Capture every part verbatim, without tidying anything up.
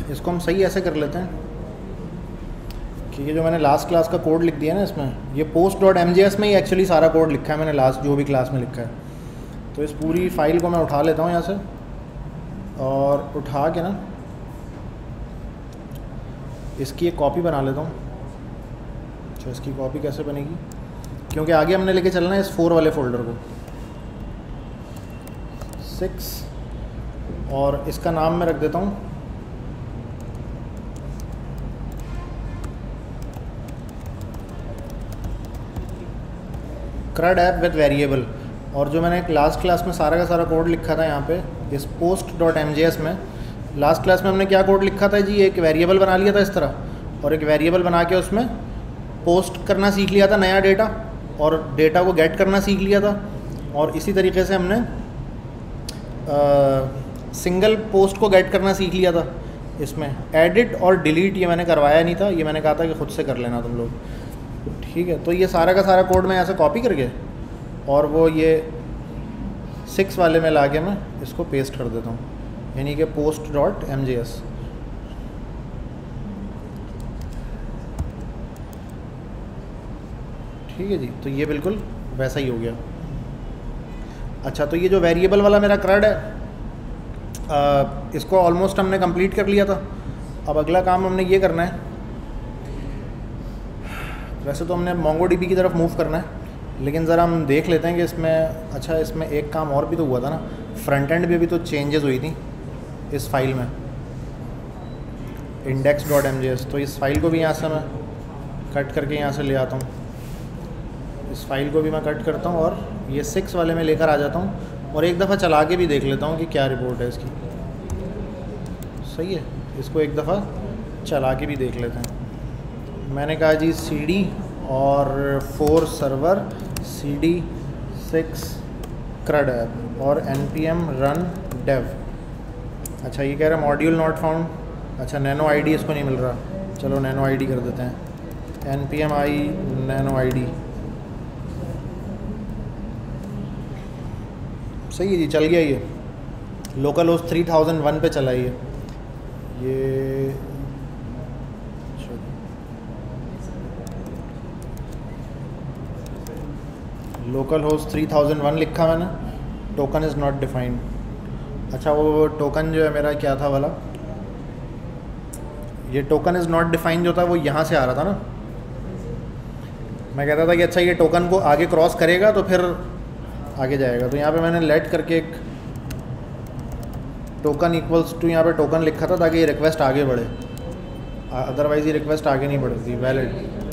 इसको हम सही ऐसे कर लेते हैं कि ये जो मैंने लास्ट क्लास का कोड लिख दिया ना इसमें, ये post dot M J S में ही एक्चुअली सारा कोड लिखा है मैंने लास्ट जो भी क्लास में लिखा है। तो इस पूरी फाइल को मैं उठा लेता हूँ यहाँ से, और उठा के ना इसकी एक कॉपी बना लेता हूँ। अच्छा, इसकी कॉपी कैसे बनेगी, क्योंकि आगे हमने लेके चलना है इस फोर वाले फोल्डर को, सिक्स, और इसका नाम मैं रख देता हूँ क्रड ऐप विद वेरिएबल। और जो मैंने लास्ट क्लास में सारा का सारा कोड लिखा था यहाँ पे इस post dot M J S में, लास्ट क्लास में हमने क्या कोड लिखा था जी, एक वेरिएबल बना लिया था इस तरह, और एक वेरिएबल बना के उसमें पोस्ट करना सीख लिया था नया डेटा, और डेटा को गेट करना सीख लिया था। और इसी तरीके से हमने सिंगल पोस्ट को गेट करना सीख लिया था। इसमें एडिट और डिलीट ये मैंने करवाया नहीं था, ये मैंने कहा था कि ख़ुद से कर लेना तुम लोग, ठीक है। तो ये सारा का सारा कोड मैं ऐसे कॉपी करके और वो ये सिक्स वाले में ला के मैं इसको पेस्ट कर देता हूँ, यानी कि post dot M J S. ठीक है जी, तो ये बिल्कुल वैसा ही हो गया। अच्छा, तो ये जो वेरिएबल वाला मेरा क्रड है, आ, इसको ऑलमोस्ट हमने कंप्लीट कर लिया था। अब अगला काम हमने ये करना है, वैसे तो हमने मोंगोडीबी की तरफ मूव करना है, लेकिन ज़रा हम देख लेते हैं कि इसमें, अच्छा इसमें एक काम और भी तो हुआ था ना, फ्रंट एंड पे भी तो चेंजेस हुई थी इस फाइल में, index dot M J S. तो इस फाइल को भी यहाँ से मैं कट करके यहाँ से ले आता हूँ, इस फाइल को भी मैं कट करता हूँ और ये सिक्स वाले में लेकर आ जाता हूँ, और एक दफ़ा चला के भी देख लेता हूँ कि क्या रिपोर्ट है इसकी। सही है, इसको एक दफ़ा चला के भी देख लेते हैं। मैंने कहा जी सी डी और four server C D six crud app और N P M run dev. अच्छा, ये कह रहा है मॉड्यूल नॉट फाउंड। अच्छा, नैनो आईडी इसको नहीं मिल रहा, चलो नैनो आईडी कर देते हैं, N P M I nano ID. सही है जी, चल गया ये, local host three thousand one पे चला ये ये local host three thousand one लिखा मैंने, टोकन इज़ नॉट डिफाइंड। अच्छा, वो टोकन जो है मेरा क्या था वाला, ये टोकन इज़ नॉट डिफाइंड जो था वो यहाँ से आ रहा था ना। मैं कहता था कि अच्छा ये टोकन को आगे क्रॉस करेगा तो फिर आगे जाएगा, तो यहाँ पे मैंने लेट करके एक टोकन इक्वल्स टू यहाँ पे टोकन लिखा था ताकि ये रिक्वेस्ट आगे बढ़े, अदरवाइज़ ये रिक्वेस्ट आगे नहीं बढ़ती। वैलिड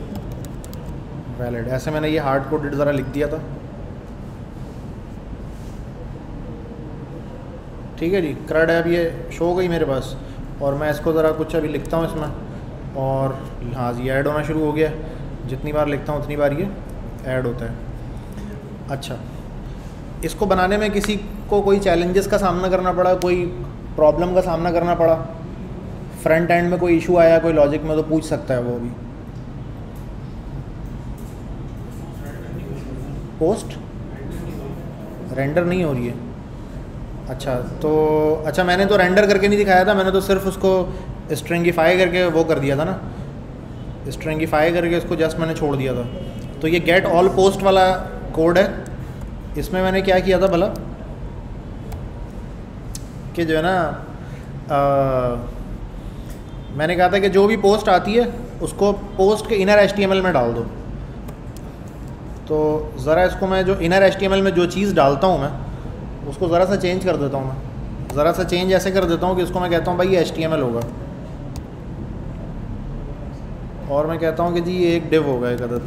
वैलिड ऐसे मैंने ये हार्ड कोडेड ज़रा लिख दिया था। ठीक है जी, क्रड ऐप ये शो हो गई मेरे पास, और मैं इसको ज़रा कुछ अभी लिखता हूँ इसमें, और हाँ जी ऐड होना शुरू हो गया। जितनी बार लिखता हूँ उतनी बार ये ऐड होता है। अच्छा, इसको बनाने में किसी को कोई चैलेंजेस का सामना करना पड़ा, कोई प्रॉब्लम का सामना करना पड़ा, फ्रंट एंड में कोई इशू आया कोई लॉजिक में, तो पूछ सकता है वो भी। पोस्ट रेंडर नहीं हो रही है। अच्छा, तो अच्छा मैंने तो रेंडर करके नहीं दिखाया था, मैंने तो सिर्फ उसको स्ट्रिंगिफाई करके वो कर दिया था ना, स्ट्रिंगिफाई करके इसको जस्ट मैंने छोड़ दिया था। तो ये गेट ऑल पोस्ट वाला कोड है, इसमें मैंने क्या किया था भला कि जो है ना आ, मैंने कहा था कि जो भी पोस्ट आती है उसको पोस्ट के inner H T M L में डाल दो। तो ज़रा इसको मैं जो inner H T M L में जो चीज़ डालता हूँ मैं उसको ज़रा सा चेंज कर देता हूँ। मैं ज़रा सा चेंज ऐसे कर देता हूँ कि इसको मैं कहता हूँ भाई ये एच टी एम एल होगा, और मैं कहता हूँ कि जी ये एक डिव होगा एक अदद।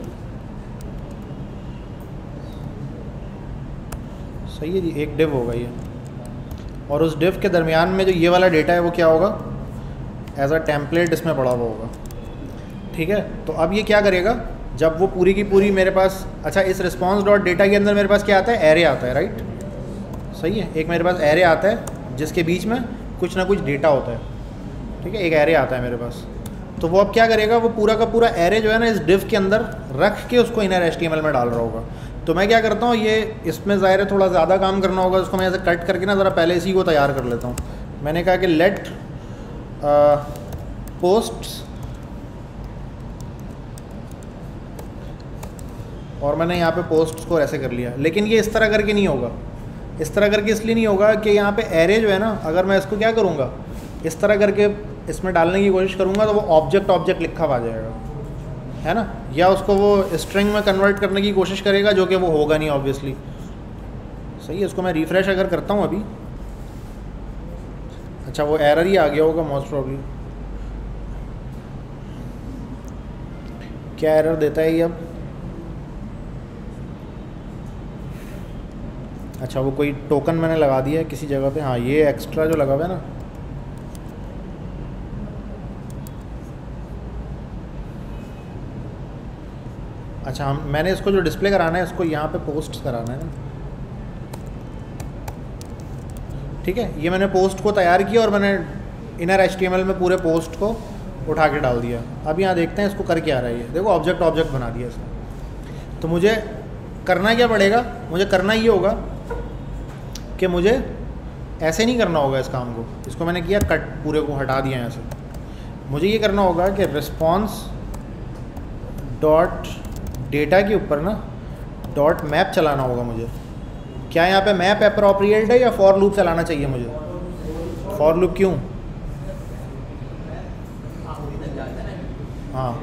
सही है जी, एक डिव होगा ये, और उस डिव के दरमियान में जो ये वाला डेटा है वो क्या होगा, एज अ टेम्पलेट इसमें पड़ा हुआ होगा। ठीक है, तो अब ये क्या करेगा, जब वो पूरी की पूरी मेरे पास, अच्छा इस रिस्पॉन्स डॉट डेटा के अंदर मेरे पास क्या आता है, एरे आता है, राइट। सही है, एक मेरे पास एरे आता है जिसके बीच में कुछ ना कुछ डेटा होता है। ठीक है, एक एरे आता है मेरे पास, तो वो अब क्या करेगा, वो पूरा का पूरा एरे जो है ना इस डिव के अंदर रख के उसको inner H T M L में डाल रहा होगा। तो मैं क्या करता हूँ, ये इसमें ज़ाहिर है थोड़ा ज़्यादा काम करना होगा, उसको मैं ऐसे कट करके ना ज़रा पहले इसी को तैयार कर लेता हूँ। मैंने कहा कि लेट पोस्ट्स और मैंने यहाँ पे पोस्ट्स को ऐसे कर लिया, लेकिन ये इस तरह करके नहीं होगा। इस तरह करके इसलिए नहीं होगा कि यहाँ पे एरे जो है ना, अगर मैं इसको क्या करूँगा, इस तरह करके इसमें डालने की कोशिश करूँगा तो वो ऑब्जेक्ट ऑब्जेक्ट लिखा हुआ आ जाएगा, है ना, या उसको वो स्ट्रिंग में कन्वर्ट करने की कोशिश करेगा, जो कि वो होगा नहीं ऑब्वियसली। सही है, इसको मैं रिफ़्रेश अगर करता हूँ अभी, अच्छा वो एरर ही आ गया होगा मोस्ट प्रॉब्ली। क्या एरर देता है ये अब? अच्छा वो कोई टोकन मैंने लगा दिया है किसी जगह पे, हाँ ये एक्स्ट्रा जो लगा हुआ है ना, अच्छा हम मैंने इसको जो डिस्प्ले कराना है इसको यहाँ पे पोस्ट कराना है ना, ठीक है। ये मैंने पोस्ट को तैयार किया और मैंने inner H T M L में पूरे पोस्ट को उठा के डाल दिया। अब यहाँ देखते हैं इसको कर क्या रहा है ये, देखो ऑब्जेक्ट ऑब्जेक्ट बना दिया इसको। तो मुझे करना क्या पड़ेगा, मुझे करना ये होगा कि मुझे ऐसे नहीं करना होगा इस काम को, इसको मैंने किया कट, पूरे को हटा दिया यहाँ से। मुझे ये करना होगा कि रिस्पॉन्स डॉट डेटा के ऊपर ना डॉट मैप चलाना होगा मुझे। क्या यहाँ पे मैप अप्रोप्रिएट है या फॉर लूप चलाना चाहिए मुझे? फॉर लूप क्यों? हाँ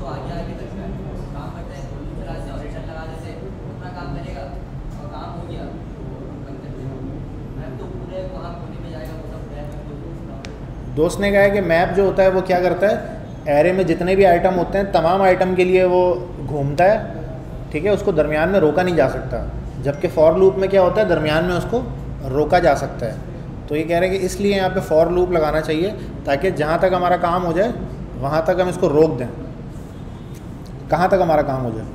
दोस्त ने कहा है कि मैप जो होता है वो क्या करता है, एरे में जितने भी आइटम होते हैं तमाम आइटम के लिए वो घूमता है, ठीक है, उसको दरमियान में रोका नहीं जा सकता। जबकि फॉर लूप में क्या होता है, दरमियान में उसको रोका जा सकता है। तो ये कह रहे हैं कि इसलिए यहाँ पे फॉर लूप लगाना चाहिए ताकि जहाँ तक हमारा काम हो जाए वहाँ तक हम इसको रोक दें। कहाँ तक हमारा काम हो जाए?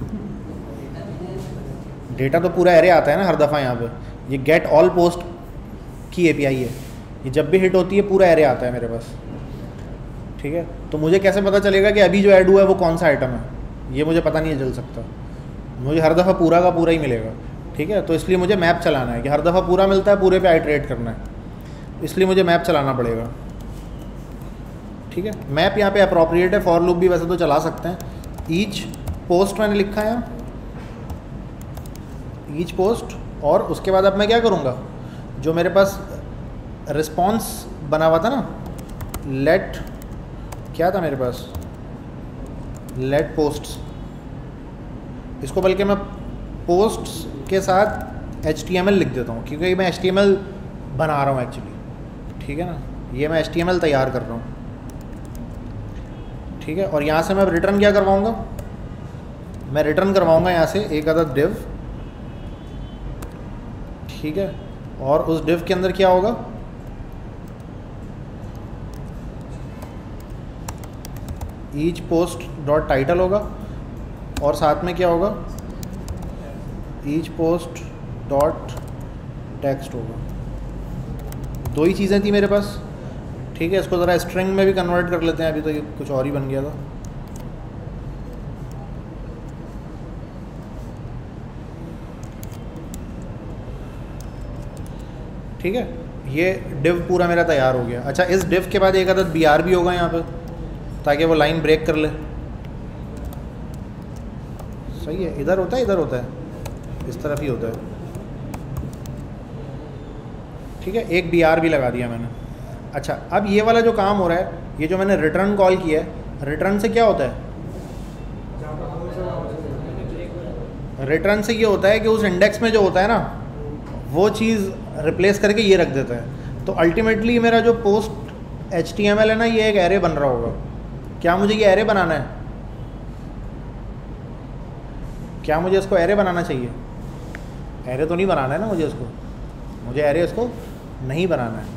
डेटा तो पूरा एरे आता है ना हर दफ़ा यहाँ पे। ये गेट ऑल पोस्ट की एपीआई है, ये जब भी हिट होती है पूरा एरे आता है मेरे पास, ठीक है। तो मुझे कैसे पता चलेगा कि अभी जो ऐड हुआ है वो कौन सा आइटम है? ये मुझे पता नहीं चल सकता, मुझे हर दफ़ा पूरा का पूरा ही मिलेगा, ठीक है। तो इसलिए मुझे मैप चलाना है कि हर दफ़ा पूरा मिलता है, पूरे पे आइटरेट करना है, इसलिए मुझे मैप चलाना पड़ेगा, ठीक है। मैप यहाँ पे अप्रोप्रिएट है, फॉर लूप भी वैसे तो चला सकते हैं। ईच पोस्ट मैंने लिखा है, ईच पोस्ट, और उसके बाद अब मैं क्या करूँगा, जो मेरे पास रिस्पॉन्स बना हुआ था ना, लेट क्या था मेरे पास, लेट पोस्ट्स, इसको बल्कि मैं पोस्ट्स के साथ एच टी एम एल लिख देता हूँ, क्योंकि मैं एच टी एम एल बना रहा हूँ एक्चुअली, ठीक है ना, ये मैं एच टी एम एल तैयार कर रहा हूँ, ठीक है। और यहाँ से मैं रिटर्न क्या करवाऊँगा, मैं रिटर्न करवाऊँगा यहाँ से एक अदद डिव, ठीक है। और उस डिव के अंदर क्या होगा, ईच पोस्ट डॉट टाइटल होगा, और साथ में क्या होगा, ईच पोस्ट डॉट टेक्स्ट होगा। दो ही चीज़ें थी मेरे पास, ठीक है। इसको ज़रा स्ट्रिंग में भी कन्वर्ट कर लेते हैं, अभी तो ये कुछ और ही बन गया था। ठीक है, ये डिव पूरा मेरा तैयार हो गया। अच्छा, इस डिव के बाद एक अदद बी आर भी होगा यहाँ पे, ताकि वो लाइन ब्रेक कर ले। सही है, इधर होता है इधर होता है, इस तरफ ही होता है, ठीक है। एक बी आर भी लगा दिया मैंने। अच्छा, अब ये वाला जो काम हो रहा है, ये जो मैंने रिटर्न कॉल किया है, रिटर्न से क्या होता है, रिटर्न से ये होता है कि उस इंडेक्स में जो होता है ना, वो चीज़ रिप्लेस करके ये रख देता है। तो अल्टीमेटली मेरा जो post H T M L है ना, ये एक एरे बन रहा होगा। क्या मुझे ये एरे बनाना है? क्या मुझे इसको एरे बनाना चाहिए? एरे तो नहीं बनाना है ना मुझे इसको, मुझे एरे इसको नहीं बनाना है।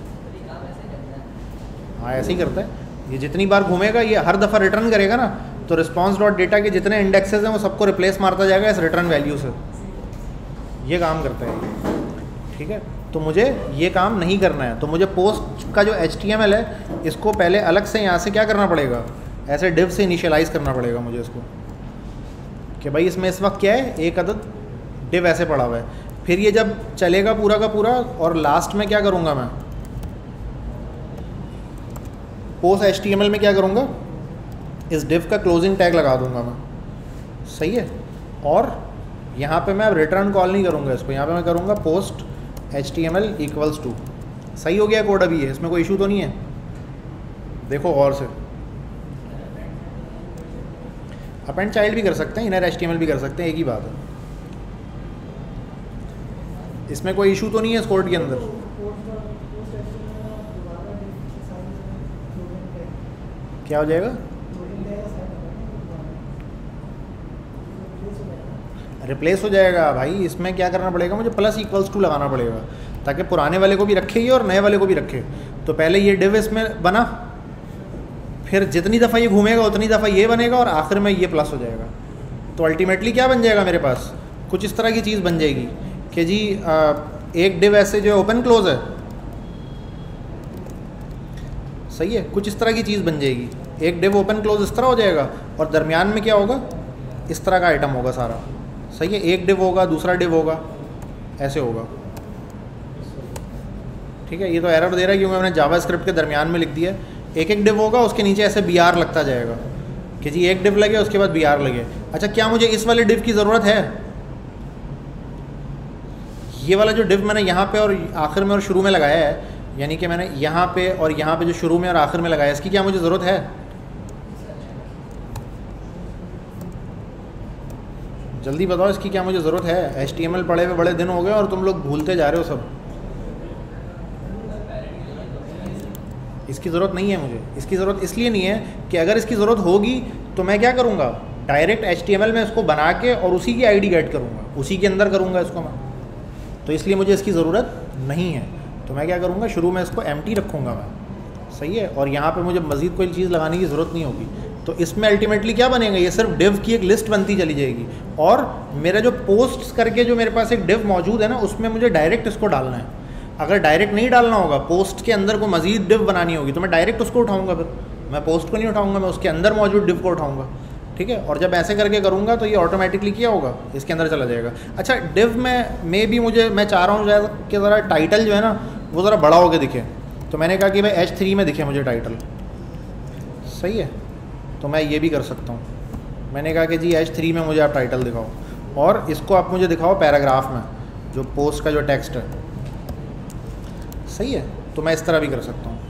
हाँ, ऐसे ही करता है। ये जितनी बार घूमेगा, ये हर दफ़ा रिटर्न करेगा ना, तो रिस्पॉन्स डॉट डेटा के जितने इंडेक्सेस हैं वो सबको रिप्लेस मारता जाएगा इस रिटर्न वैल्यू से। ये काम करता है, ठीक है। तो मुझे ये काम नहीं करना है। तो मुझे पोस्ट का जो एच टी एम एल है, इसको पहले अलग से यहाँ से क्या करना पड़ेगा, ऐसे डिव से इनिशियलाइज़ करना पड़ेगा मुझे इसको, कि भाई इसमें इस वक्त क्या है, एक अदद डिव ऐसे पड़ा हुआ है। फिर ये जब चलेगा पूरा का पूरा, और लास्ट में क्या करूँगा मैं, post H T M L में क्या करूँगा, इस डिव का क्लोजिंग टैग लगा दूंगा मैं, सही है। और यहाँ पे मैं अब रिटर्न कॉल नहीं करूँगा इसको, यहाँ पे मैं करूँगा post H T M L equals to. सही हो गया कोड अभी है, इसमें कोई इशू तो नहीं है? देखो और से अपेंड चाइल्ड भी कर सकते हैं, inner H T M L भी कर सकते हैं, एक ही बात है। इसमें कोई इशू तो नहीं है इस कोड के अंदर? क्या हो जाएगा? रिप्लेस हो जाएगा भाई। इसमें क्या करना पड़ेगा, मुझे प्लस इक्वल्स टू लगाना पड़ेगा ताकि पुराने वाले को भी रखे ये और नए वाले को भी रखे। तो पहले ये डिव इसमें बना, फिर जितनी दफ़ा ये घूमेगा उतनी दफ़ा ये बनेगा और आखिर में ये प्लस हो जाएगा। तो अल्टीमेटली क्या बन जाएगा मेरे पास, कुछ इस तरह की चीज़ बन जाएगी कि जी आ, एक डिव ऐसे जो ओपन क्लोज है, सही है, कुछ इस तरह की चीज़ बन जाएगी। एक डिव ओपन क्लोज इस तरह हो जाएगा और दरमियान में क्या होगा, इस तरह का आइटम होगा सारा, सही है। एक डिव होगा, दूसरा डिव होगा, ऐसे होगा, ठीक है। ये तो एरर दे रहा है क्योंकि मैंने जावास्क्रिप्ट के दरमियान में लिख दिया है। एक एक डिव होगा, उसके नीचे ऐसे बी आर लगता जाएगा कि जी एक डिव लगे उसके बाद बी आर लगे। अच्छा, क्या मुझे इस वाले डिव की ज़रूरत है? ये वाला जो डिव मैंने यहाँ पे और आखिर में और शुरू में लगाया है, यानी कि मैंने यहाँ पे और यहाँ पे जो शुरू में और आखिर में लगाया है, इसकी क्या मुझे ज़रूरत है? जल्दी बताओ इसकी क्या मुझे ज़रूरत है? एच टी एम एल पढ़े हुए बड़े दिन हो गए और तुम लोग भूलते जा रहे हो सब। इसकी ज़रूरत नहीं है मुझे। इसकी ज़रूरत इसलिए नहीं है कि अगर इसकी ज़रूरत होगी तो मैं क्या करूँगा, direct H T M L में इसको बना के और उसी की आईडी गेट करूँगा, उसी के अंदर करूँगा इसको मैं। तो इसलिए मुझे इसकी ज़रूरत नहीं है। तो मैं क्या करूँगा, शुरू में इसको एम्प्टी रखूँगा मैं, सही है। और यहाँ पे मुझे मज़ीद कोई चीज़ लगाने की ज़रूरत नहीं होगी। तो इसमें अल्टीमेटली क्या बनेगा, ये सिर्फ डिव की एक लिस्ट बनती चली जाएगी। और मेरा जो पोस्ट्स करके जो मेरे पास एक डिव मौजूद है ना, उसमें मुझे डायरेक्ट इसको डालना है। अगर डायरेक्ट नहीं डालना होगा, पोस्ट के अंदर को मज़ीद डिव बनानी होगी, तो मैं डायरेक्ट उसको उठाऊँगा। फिर मैं पोस्ट को नहीं उठाऊँगा, मैं उसके अंदर मौजूद डिव को उठाऊँगा, ठीक है। और जब ऐसे करके करूँगा तो ये ऑटोमेटिकली क्या होगा, इसके अंदर चला जाएगा। अच्छा, डिव में मे भी मुझे मैं चाह रहा हूँ कि ज़रा टाइटल जो है ना वो ज़रा बड़ा होकर दिखे। तो मैंने कहा कि भाई एच थ्री में दिखे मुझे टाइटल, सही है। तो मैं ये भी कर सकता हूँ। मैंने कहा कि जी एच थ्री में मुझे आप टाइटल दिखाओ और इसको आप मुझे दिखाओ पैराग्राफ में, जो पोस्ट का जो टेक्स्ट है, सही है। तो मैं इस तरह भी कर सकता हूँ।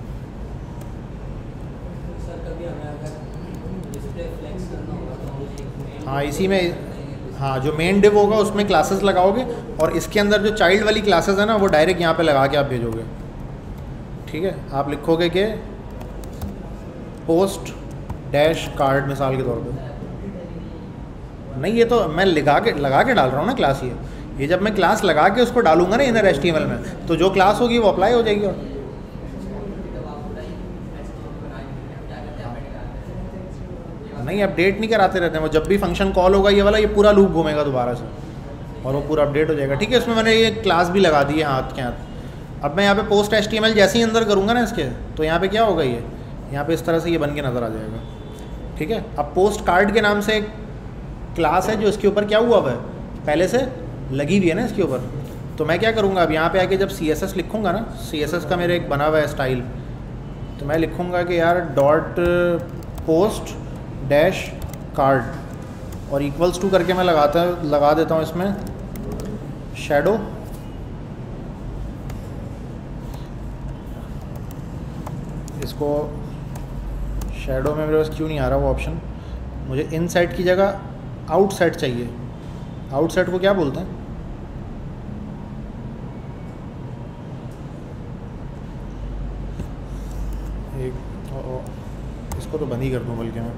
हाँ, इसी में, हाँ, जो मेन डिव होगा उसमें क्लासेस लगाओगे और इसके अंदर जो चाइल्ड वाली क्लासेस है ना वो डायरेक्ट यहाँ पे लगा के आप भेजोगे, ठीक है। आप लिखोगे कि पोस्ट डैश कार्ड मिसाल के तौर पे। नहीं, ये तो मैं लगा के लगा के डाल रहा हूँ ना क्लास। ये ये जब मैं क्लास लगा के उसको डालूंगा ना inner H T M L में, तो जो क्लास होगी वो अप्लाई हो जाएगी। और नहीं, अपडेट नहीं कराते रहते हैं वो। जब भी फंक्शन कॉल होगा ये वाला, ये पूरा लूप घूमेगा दोबारा से और वो पूरा अपडेट हो जाएगा, ठीक है। इसमें मैंने ये क्लास भी लगा दी है हाथ के हाथ। अब मैं यहाँ पे post H T M L जैसे ही अंदर करूँगा ना इसके, तो यहाँ पे क्या होगा, ये यहाँ पे इस तरह से ये बन के नज़र आ जाएगा, ठीक है। अब पोस्ट कार्ड के नाम से एक क्लास है जो इसके ऊपर क्या हुआ हुआ है, पहले से लगी हुई है ना इसके ऊपर। तो मैं क्या करूँगा, अब यहाँ पे आके जब सी एस एस लिखूँगा ना, सी एस एस का मेरे एक बना हुआ है स्टाइल, तो मैं लिखूँगा कि यार डॉट पोस्ट डैश कार्ड और इक्वल्स टू करके मैं लगाता लगा देता हूँ इसमें शैडो। इसको शैडो में मेरे पास क्यों नहीं आ रहा वो ऑप्शन, मुझे इन साइड की जगह आउट साइड चाहिए। आउट साइड को क्या बोलते हैं, एक ओ, ओ, इसको तो बंद ही कर दूँ बल्कि मैं।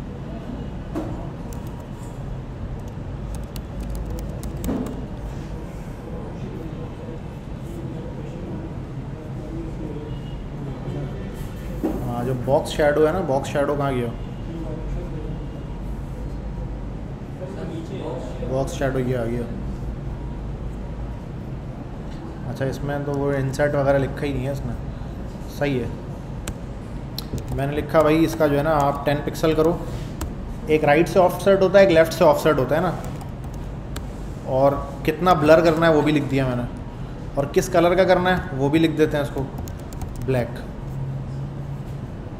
हाँ, जो बॉक्स शैडो है ना, बॉक्स शैडो कहाँ गया, बॉक्स शैडो ये आ गया। अच्छा, इसमें तो वो इंसर्ट वगैरह लिखा ही नहीं है इसमें, सही है। मैंने लिखा भाई इसका जो है ना आप टेन पिक्सल करो। एक राइट से ऑफसेट होता है, एक लेफ़्ट से ऑफसेट होता है ना, और कितना ब्लर करना है वो भी लिख दिया मैंने, और किस कलर का करना है वो भी लिख देते हैं इसको, ब्लैक।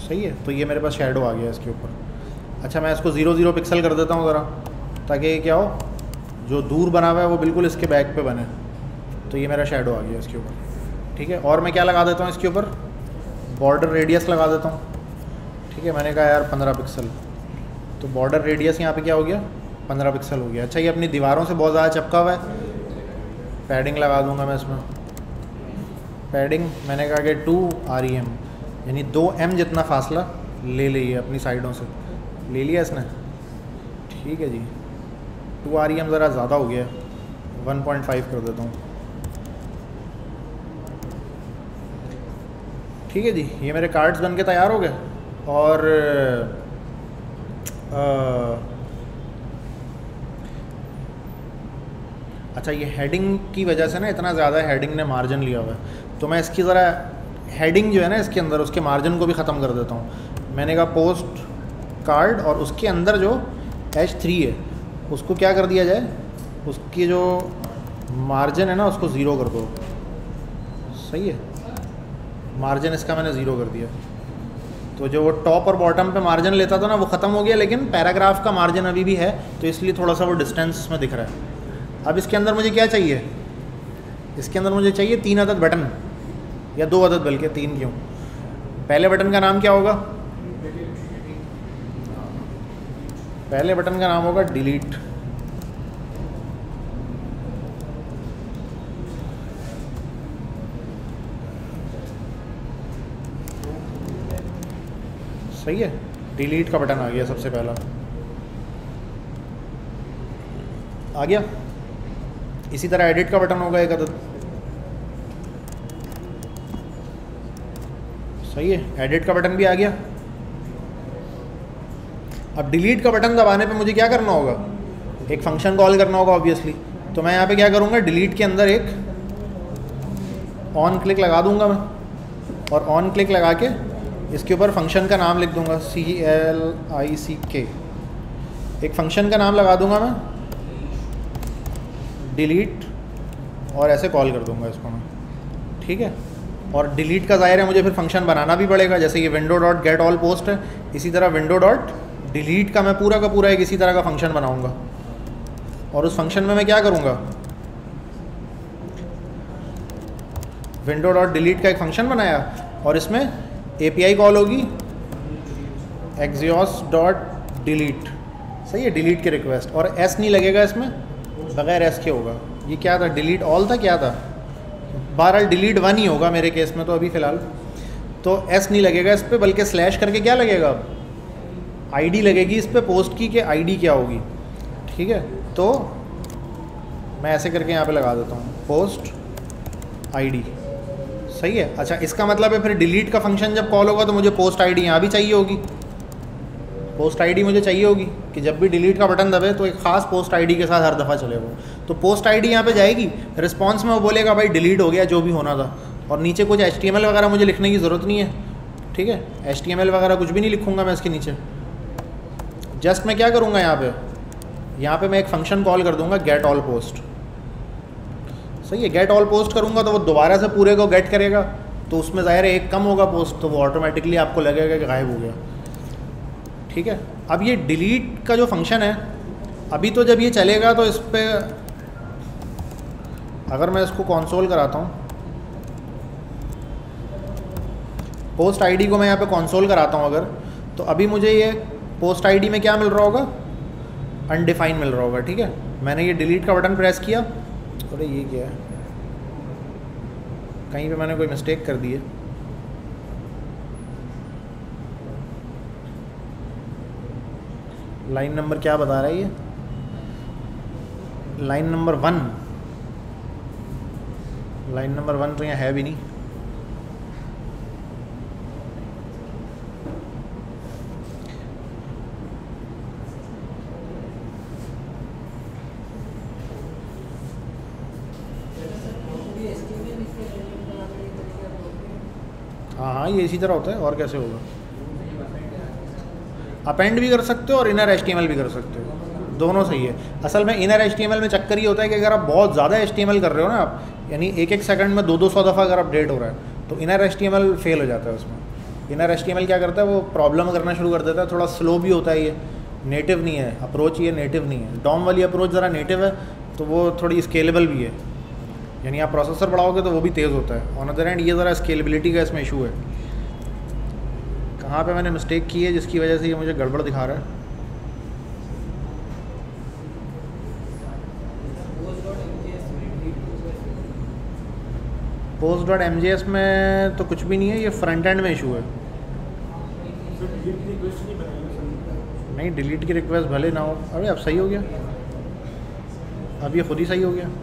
सही है, तो ये मेरे पास शेडो आ गया इसके ऊपर। अच्छा मैं इसको ज़ीरो ज़ीरो पिक्सल कर देता हूँ ज़रा, ताकि ये क्या हो, जो दूर बना हुआ है वो बिल्कुल इसके बैक पे बने। तो ये मेरा शेडो आ गया इसके ऊपर, ठीक है। और मैं क्या लगा देता हूँ इसके ऊपर, बॉर्डर रेडियस लगा देता हूँ, ठीक है। मैंने कहा यार पंद्रह पिक्सल, तो बॉर्डर रेडियस यहाँ पे क्या हो गया, पंद्रह पिक्सल हो गया। अच्छा ये अपनी दीवारों से बहुत ज़्यादा चिपका हुआ है, पैडिंग लगा दूँगा मैं इसमें। पैडिंग मैंने कहा कि टू आर ई एम, यानी दो एम जितना फासला ले लिए अपनी साइडों से, ले लिया इसने, ठीक है जी। टू आर ई एम ज़रा ज़्यादा हो गया, वन पॉइंट फाइव कर देता हूँ, ठीक है जी। ये मेरे कार्ड्स बन के तैयार हो गए। और आ, अच्छा ये हेडिंग की वजह से ना इतना ज़्यादा हेडिंग ने मार्जिन लिया हुआ है, तो मैं इसकी ज़रा हेडिंग जो है ना इसके अंदर, उसके मार्जिन को भी ख़त्म कर देता हूँ। मैंने कहा पोस्ट कार्ड, और उसके अंदर जो एच थ्री है उसको क्या कर दिया जाए, उसकी जो मार्जिन है ना उसको ज़ीरो कर दो, सही है। मार्जिन इसका मैंने ज़ीरो कर दिया, तो जो वो टॉप और बॉटम पे मार्जिन लेता था ना वो ख़त्म हो गया, लेकिन पैराग्राफ का मार्जिन अभी भी है, तो इसलिए थोड़ा सा वो डिस्टेंस में दिख रहा है। अब इसके अंदर मुझे क्या चाहिए, इसके अंदर मुझे चाहिए तीन अदद बटन, या दो अदद, बल्कि तीन क्यों। पहले बटन का नाम क्या होगा, पहले बटन का नाम होगा डिलीट, सही है। डिलीट का बटन आ गया सबसे पहला, आ गया। इसी तरह एडिट का बटन होगा एक अदद, सही है, एडिट का बटन भी आ गया। अब डिलीट का बटन दबाने पे मुझे क्या करना होगा, एक फंक्शन कॉल करना होगा ऑब्वियसली। तो मैं यहाँ पे क्या करूँगा, डिलीट के अंदर एक ऑन क्लिक लगा दूँगा मैं, और ऑन क्लिक लगा के इसके ऊपर फंक्शन का नाम लिख दूँगा, सी एल आई सी के, एक फंक्शन का नाम लगा दूँगा मैं, डिलीट, और ऐसे कॉल कर दूँगा इसको मैं, ठीक है। और डिलीट का ज़ाहिर है मुझे फिर फंक्शन बनाना भी पड़ेगा, जैसे ये window dot get all post है, इसी तरह विंडो डॉट डिलीट का मैं पूरा का पूरा एक इसी तरह का फंक्शन बनाऊँगा। और उस फंक्शन में मैं क्या करूँगा, विंडो डॉट डिलीट का एक फंक्शन बनाया, और इसमें ए पी आई कॉल होगी एक्सियोस डॉट डिलीट, सही है, डिलीट के रिक्वेस्ट, और एस नहीं लगेगा इसमें, बगैर एस के होगा। ये क्या था, डिलीट ऑल था, क्या था, बहरहाल डिलीट वन ही होगा मेरे केस में तो अभी फ़िलहाल। तो एस नहीं लगेगा इस पर, बल्कि स्लैश करके क्या लगेगा, आईडी लगेगी इस पर पोस्ट की, कि आईडी क्या होगी, ठीक है। तो मैं ऐसे करके यहाँ पे लगा देता हूँ, पोस्ट आईडी, सही है। अच्छा इसका मतलब है फिर डिलीट का फंक्शन जब कॉल होगा तो मुझे पोस्ट आईडी यहाँ भी चाहिए होगी, पोस्ट आईडी मुझे चाहिए होगी कि जब भी डिलीट का बटन दबे तो एक ख़ास पोस्ट आईडी के साथ हर दफ़ा चले वो। तो पोस्ट आईडी यहाँ पे जाएगी, रिस्पांस में वो बोलेगा भाई डिलीट हो गया जो भी होना था, और नीचे कुछ एच टी एम एल वगैरह मुझे लिखने की ज़रूरत नहीं है, ठीक है। एच टी एम एल वगैरह कुछ भी नहीं लिखूँगा मैं इसके नीचे, जस्ट मैं क्या करूँगा यहाँ पे, यहाँ पे मैं एक फंक्शन कॉल कर दूँगा गेट ऑल पोस्ट, सही है। गेट ऑल पोस्ट करूँगा तो वो दोबारा से पूरे को गेट करेगा, तो उसमें ज़ाहिर है एक कम होगा पोस्ट, तो वो ऑटोमेटिकली आपको लगेगा कि गायब हो गया, ठीक है। अब ये डिलीट का जो फंक्शन है, अभी तो जब ये चलेगा तो इस पर अगर मैं इसको कंसोल कराता हूँ, पोस्ट आईडी को मैं यहाँ पे कंसोल कराता हूँ अगर, तो अभी मुझे ये पोस्ट आईडी में क्या मिल रहा होगा, अनडिफाइंड मिल रहा होगा, ठीक है। मैंने ये डिलीट का बटन प्रेस किया, अरे ये क्या है, कहीं पे मैंने कोई मिस्टेक कर दी है, लाइन नंबर क्या बता रहा है ये, line number one, line number one तो यहाँ है भी नहीं। हाँ हाँ ये इसी तरह होता है, और कैसे होगा, अपेंड भी कर सकते हो और inner H T M L भी कर सकते हो, दोनों सही है। असल में inner H T M L में चक्कर ये होता है कि अगर आप बहुत ज़्यादा एच टी एम एल कर रहे हो ना आप, यानी एक एक सेकंड में दो दो सौ दफ़ा अगर अपडेट हो रहा है, तो inner H T M L fail हो जाता है उसमें, inner H T M L क्या करता है, वो प्रॉब्लम करना शुरू कर देता है, थोड़ा स्लो भी होता है, ये नेटिव नहीं है अप्रोच, ये नेटिव नहीं है। डॉम वाली अप्रोच ज़रा नेटिव है तो वो थोड़ी स्केलेबल भी है, यानी आप प्रोसेसर बढ़ाओगे तो वो भी तेज़ होता है। ऑन अदर हैंड ये ज़रा स्केलेबिलिटी का इसमें इशू है। कहाँ पे मैंने मिस्टेक की है जिसकी वजह से ये मुझे गड़बड़ दिखा रहा है? Post dot M J S में तो कुछ भी नहीं है, ये फ्रंट एंड में इशू है। नहीं, डिलीट की रिक्वेस्ट भले ना हो। अरे अब सही हो गया, अब ये खुद ही सही हो गया।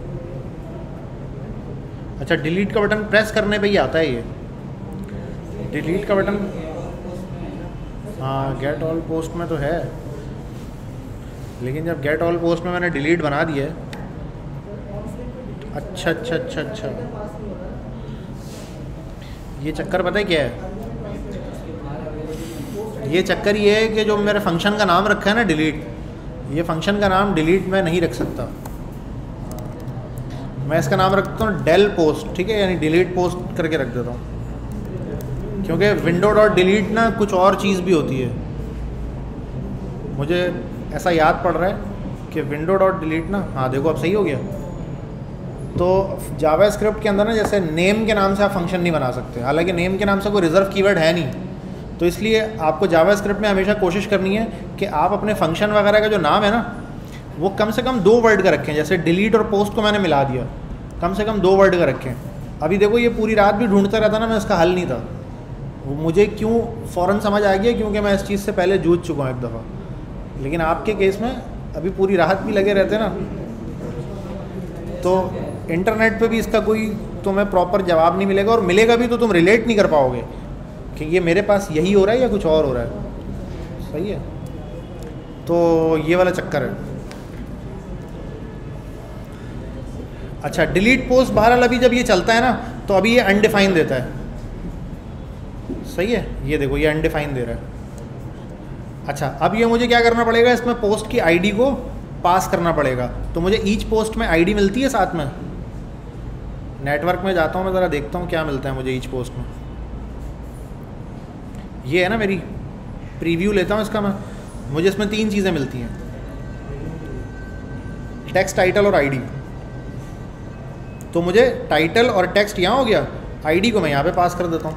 अच्छा, डिलीट का बटन प्रेस करने पे ही आता है ये डिलीट का बटन। हाँ, गेट ऑल पोस्ट में तो है, लेकिन जब गेट ऑल पोस्ट में मैंने डिलीट बना दिया है। अच्छा अच्छा अच्छा अच्छा, ये चक्कर पता है क्या है? ये चक्कर ये है कि जो मेरे फंक्शन का नाम रखा है ना डिलीट, ये फंक्शन का नाम डिलीट मैं नहीं रख सकता। मैं इसका नाम रखता हूँ डेल पोस्ट, ठीक है, यानी डिलीट पोस्ट करके रख देता हूँ, क्योंकि विंडो डॉट डिलीट ना कुछ और चीज़ भी होती है। मुझे ऐसा याद पड़ रहा है कि विंडो डॉट डिलीट ना, हाँ देखो अब सही हो गया। तो जावा स्क्रिप्ट के अंदर ना जैसे नेम के नाम से आप फंक्शन नहीं बना सकते, हालांकि नेम के नाम से कोई रिजर्व कीवर्ड है नहीं, तो इसलिए आपको जावा स्क्रिप्ट में हमेशा कोशिश करनी है कि आप अपने फंक्शन वगैरह का जो नाम है ना वो कम से कम दो वर्ड का रखें। जैसे डिलीट और पोस्ट को मैंने मिला दिया, कम से कम दो वर्ड का रखें। अभी देखो ये पूरी रात भी ढूंढता रहता ना, मैं इसका हल नहीं था। वो मुझे क्यों फ़ौरन समझ आ गया, क्योंकि मैं इस चीज़ से पहले जूझ चुका हूँ एक दफ़ा। लेकिन आपके केस में अभी पूरी रात भी लगे रहते ना, तो इंटरनेट पे भी इसका कोई तुम्हें प्रॉपर जवाब नहीं मिलेगा, और मिलेगा भी तो तुम रिलेट नहीं कर पाओगे कि ये मेरे पास यही हो रहा है या कुछ और हो रहा है। सही है, तो ये वाला चक्कर है। अच्छा, डिलीट पोस्ट बहरहाल अभी जब ये चलता है ना तो अभी ये अनडिफाइन देता है। सही है, ये देखो ये अनडिफाइन दे रहा है। अच्छा, अब ये मुझे क्या करना पड़ेगा, इसमें पोस्ट की आईडी को पास करना पड़ेगा। तो मुझे ईच पोस्ट में आईडी मिलती है साथ में। नेटवर्क में जाता हूँ मैं, ज़रा देखता हूँ क्या मिलता है मुझे ईच पोस्ट में। ये है ना मेरी प्रीव्यू, लेता हूँ इसका मैं। मुझे इसमें तीन चीज़ें मिलती हैं, टेक्स्ट, टाइटल और आईडी। तो मुझे टाइटल और टेक्स्ट यहाँ हो गया, आईडी को मैं यहाँ पे पास कर देता हूँ।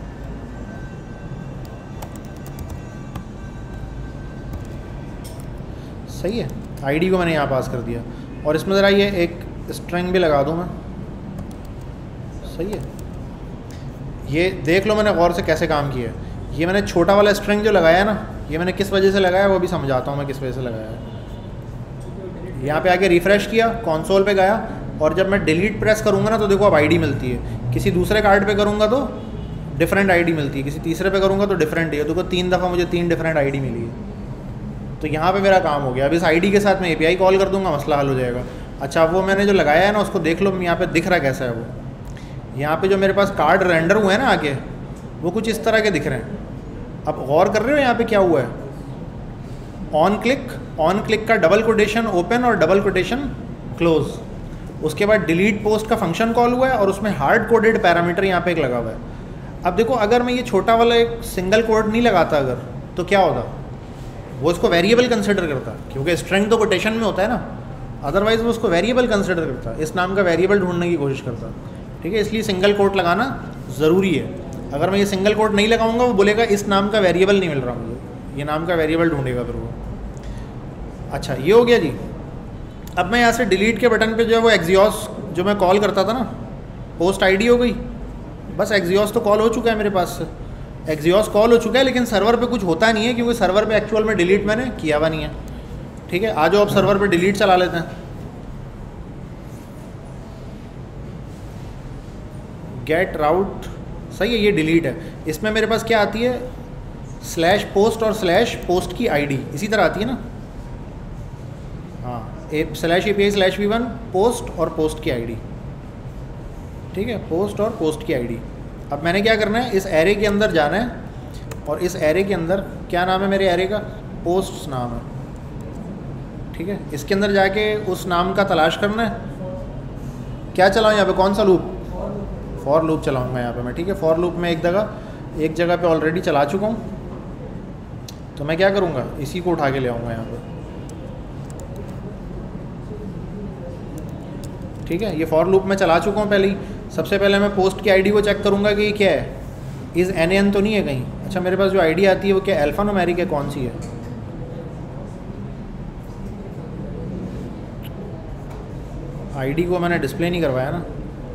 सही है, आईडी को मैंने यहाँ पास कर दिया, और इसमें ज़रा ये एक स्ट्रिंग भी लगा दूँ मैं। सही है, ये देख लो मैंने गौर से कैसे काम किया है। ये मैंने छोटा वाला स्ट्रिंग जो लगाया है ना, ये मैंने किस वजह से लगाया वो भी समझाता हूँ मैं किस वजह से लगाया है। यहाँ पे आके रिफ़्रेश किया, कंसोल पे गया, और जब मैं डिलीट प्रेस करूँगा ना तो देखो अब आईडी मिलती है। किसी दूसरे कार्ड पे करूँगा तो डिफरेंट आईडी मिलती है, किसी तीसरे पे करूँगा तो डिफरेंट है। देखो तीन दफ़ा मुझे तीन डिफरेंट आईडी मिली है। तो यहाँ पे मेरा काम हो गया। अब इस आईडी के साथ मैं एपीआई कॉल कर दूँगा, मसला हल हो जाएगा। अच्छा, वो मैंने जो लगाया है ना उसको देख लो यहाँ पे दिख रहा कैसा है। वो यहाँ पे जो मेरे पास कार्ड रेंडर हुए हैं ना आगे, वो कुछ इस तरह के दिख रहे हैं। अब गौर कर रहे हो यहाँ पे क्या हुआ है? ऑन क्लिक, ऑन क्लिक का डबल कोटेशन ओपन और डबल कोटेशन क्लोज, उसके बाद डिलीट पोस्ट का फंक्शन कॉल हुआ है, और उसमें हार्ड कोडेड पैरामीटर यहाँ पे एक लगा हुआ है। अब देखो अगर मैं ये छोटा वाला एक सिंगल कोड नहीं लगाता अगर, तो क्या होता? वो इसको वेरिएबल कंसिडर करता, क्योंकि स्ट्रिंग तो कोटेशन में होता है ना, अदरवाइज वो उसको वेरिएबल कंसिडर करता, इस नाम का वेरिएबल ढूंढने की कोशिश करता। ठीक है, इसलिए सिंगल कोट लगाना ज़रूरी है। अगर मैं ये सिंगल कोट नहीं लगाऊंगा वो बोलेगा इस नाम का वेरिएबल नहीं मिल रहा मुझे, ये नाम का वेरिएबल ढूंढेगा फिर वो। अच्छा, ये हो गया जी। अब मैं यहाँ से डिलीट के बटन पे जो है वो एक्सियोस जो मैं कॉल करता था ना, पोस्ट आईडी हो गई, बस एक्सियोस तो कॉल हो चुका है मेरे पास से, एक्सियोस कॉल हो चुका है, लेकिन सर्वर पे कुछ होता नहीं है क्योंकि सर्वर पे एक्चुअल में डिलीट मैंने किया हुआ नहीं है। ठीक है, आ जाओ अब सर्वर पे डिलीट चला लेते हैं। गेट राउट, सही है, ये डिलीट है। इसमें मेरे पास क्या आती है? स्लैश पोस्ट और स्लैश पोस्ट की आईडी इसी तरह आती है ना। हाँ, slash A P I slash V one post और पोस्ट की आईडी। ठीक है, पोस्ट और पोस्ट की आईडी। अब मैंने क्या करना है, इस एरे के अंदर जाना है, और इस एरे के अंदर क्या नाम है मेरे एरे का? पोस्ट नाम है। ठीक है, इसके अंदर जाके उस नाम का तलाश करना है। क्या चलाऊँ यहाँ पे, कौन सा लूप? फॉर लूप चलाऊँगा यहाँ पे मैं। ठीक है, फॉर लूप में एक जगह एक जगह पे ऑलरेडी चला चुका हूँ, तो मैं क्या करूँगा, इसी को उठा के ले आऊँगा यहाँ पे। ठीक है, ये फॉर लूप में चला चुका हूँ पहले ही। सबसे पहले मैं पोस्ट की आईडी को चेक करूँगा कि ये क्या है, इज़ एन एन तो नहीं है कहीं। अच्छा, मेरे पास जो आईडी आती है वो क्या अल्फ़ा न्यूमेरिक है, कौन सी है? आईडी को मैंने डिस्प्ले नहीं करवाया ना।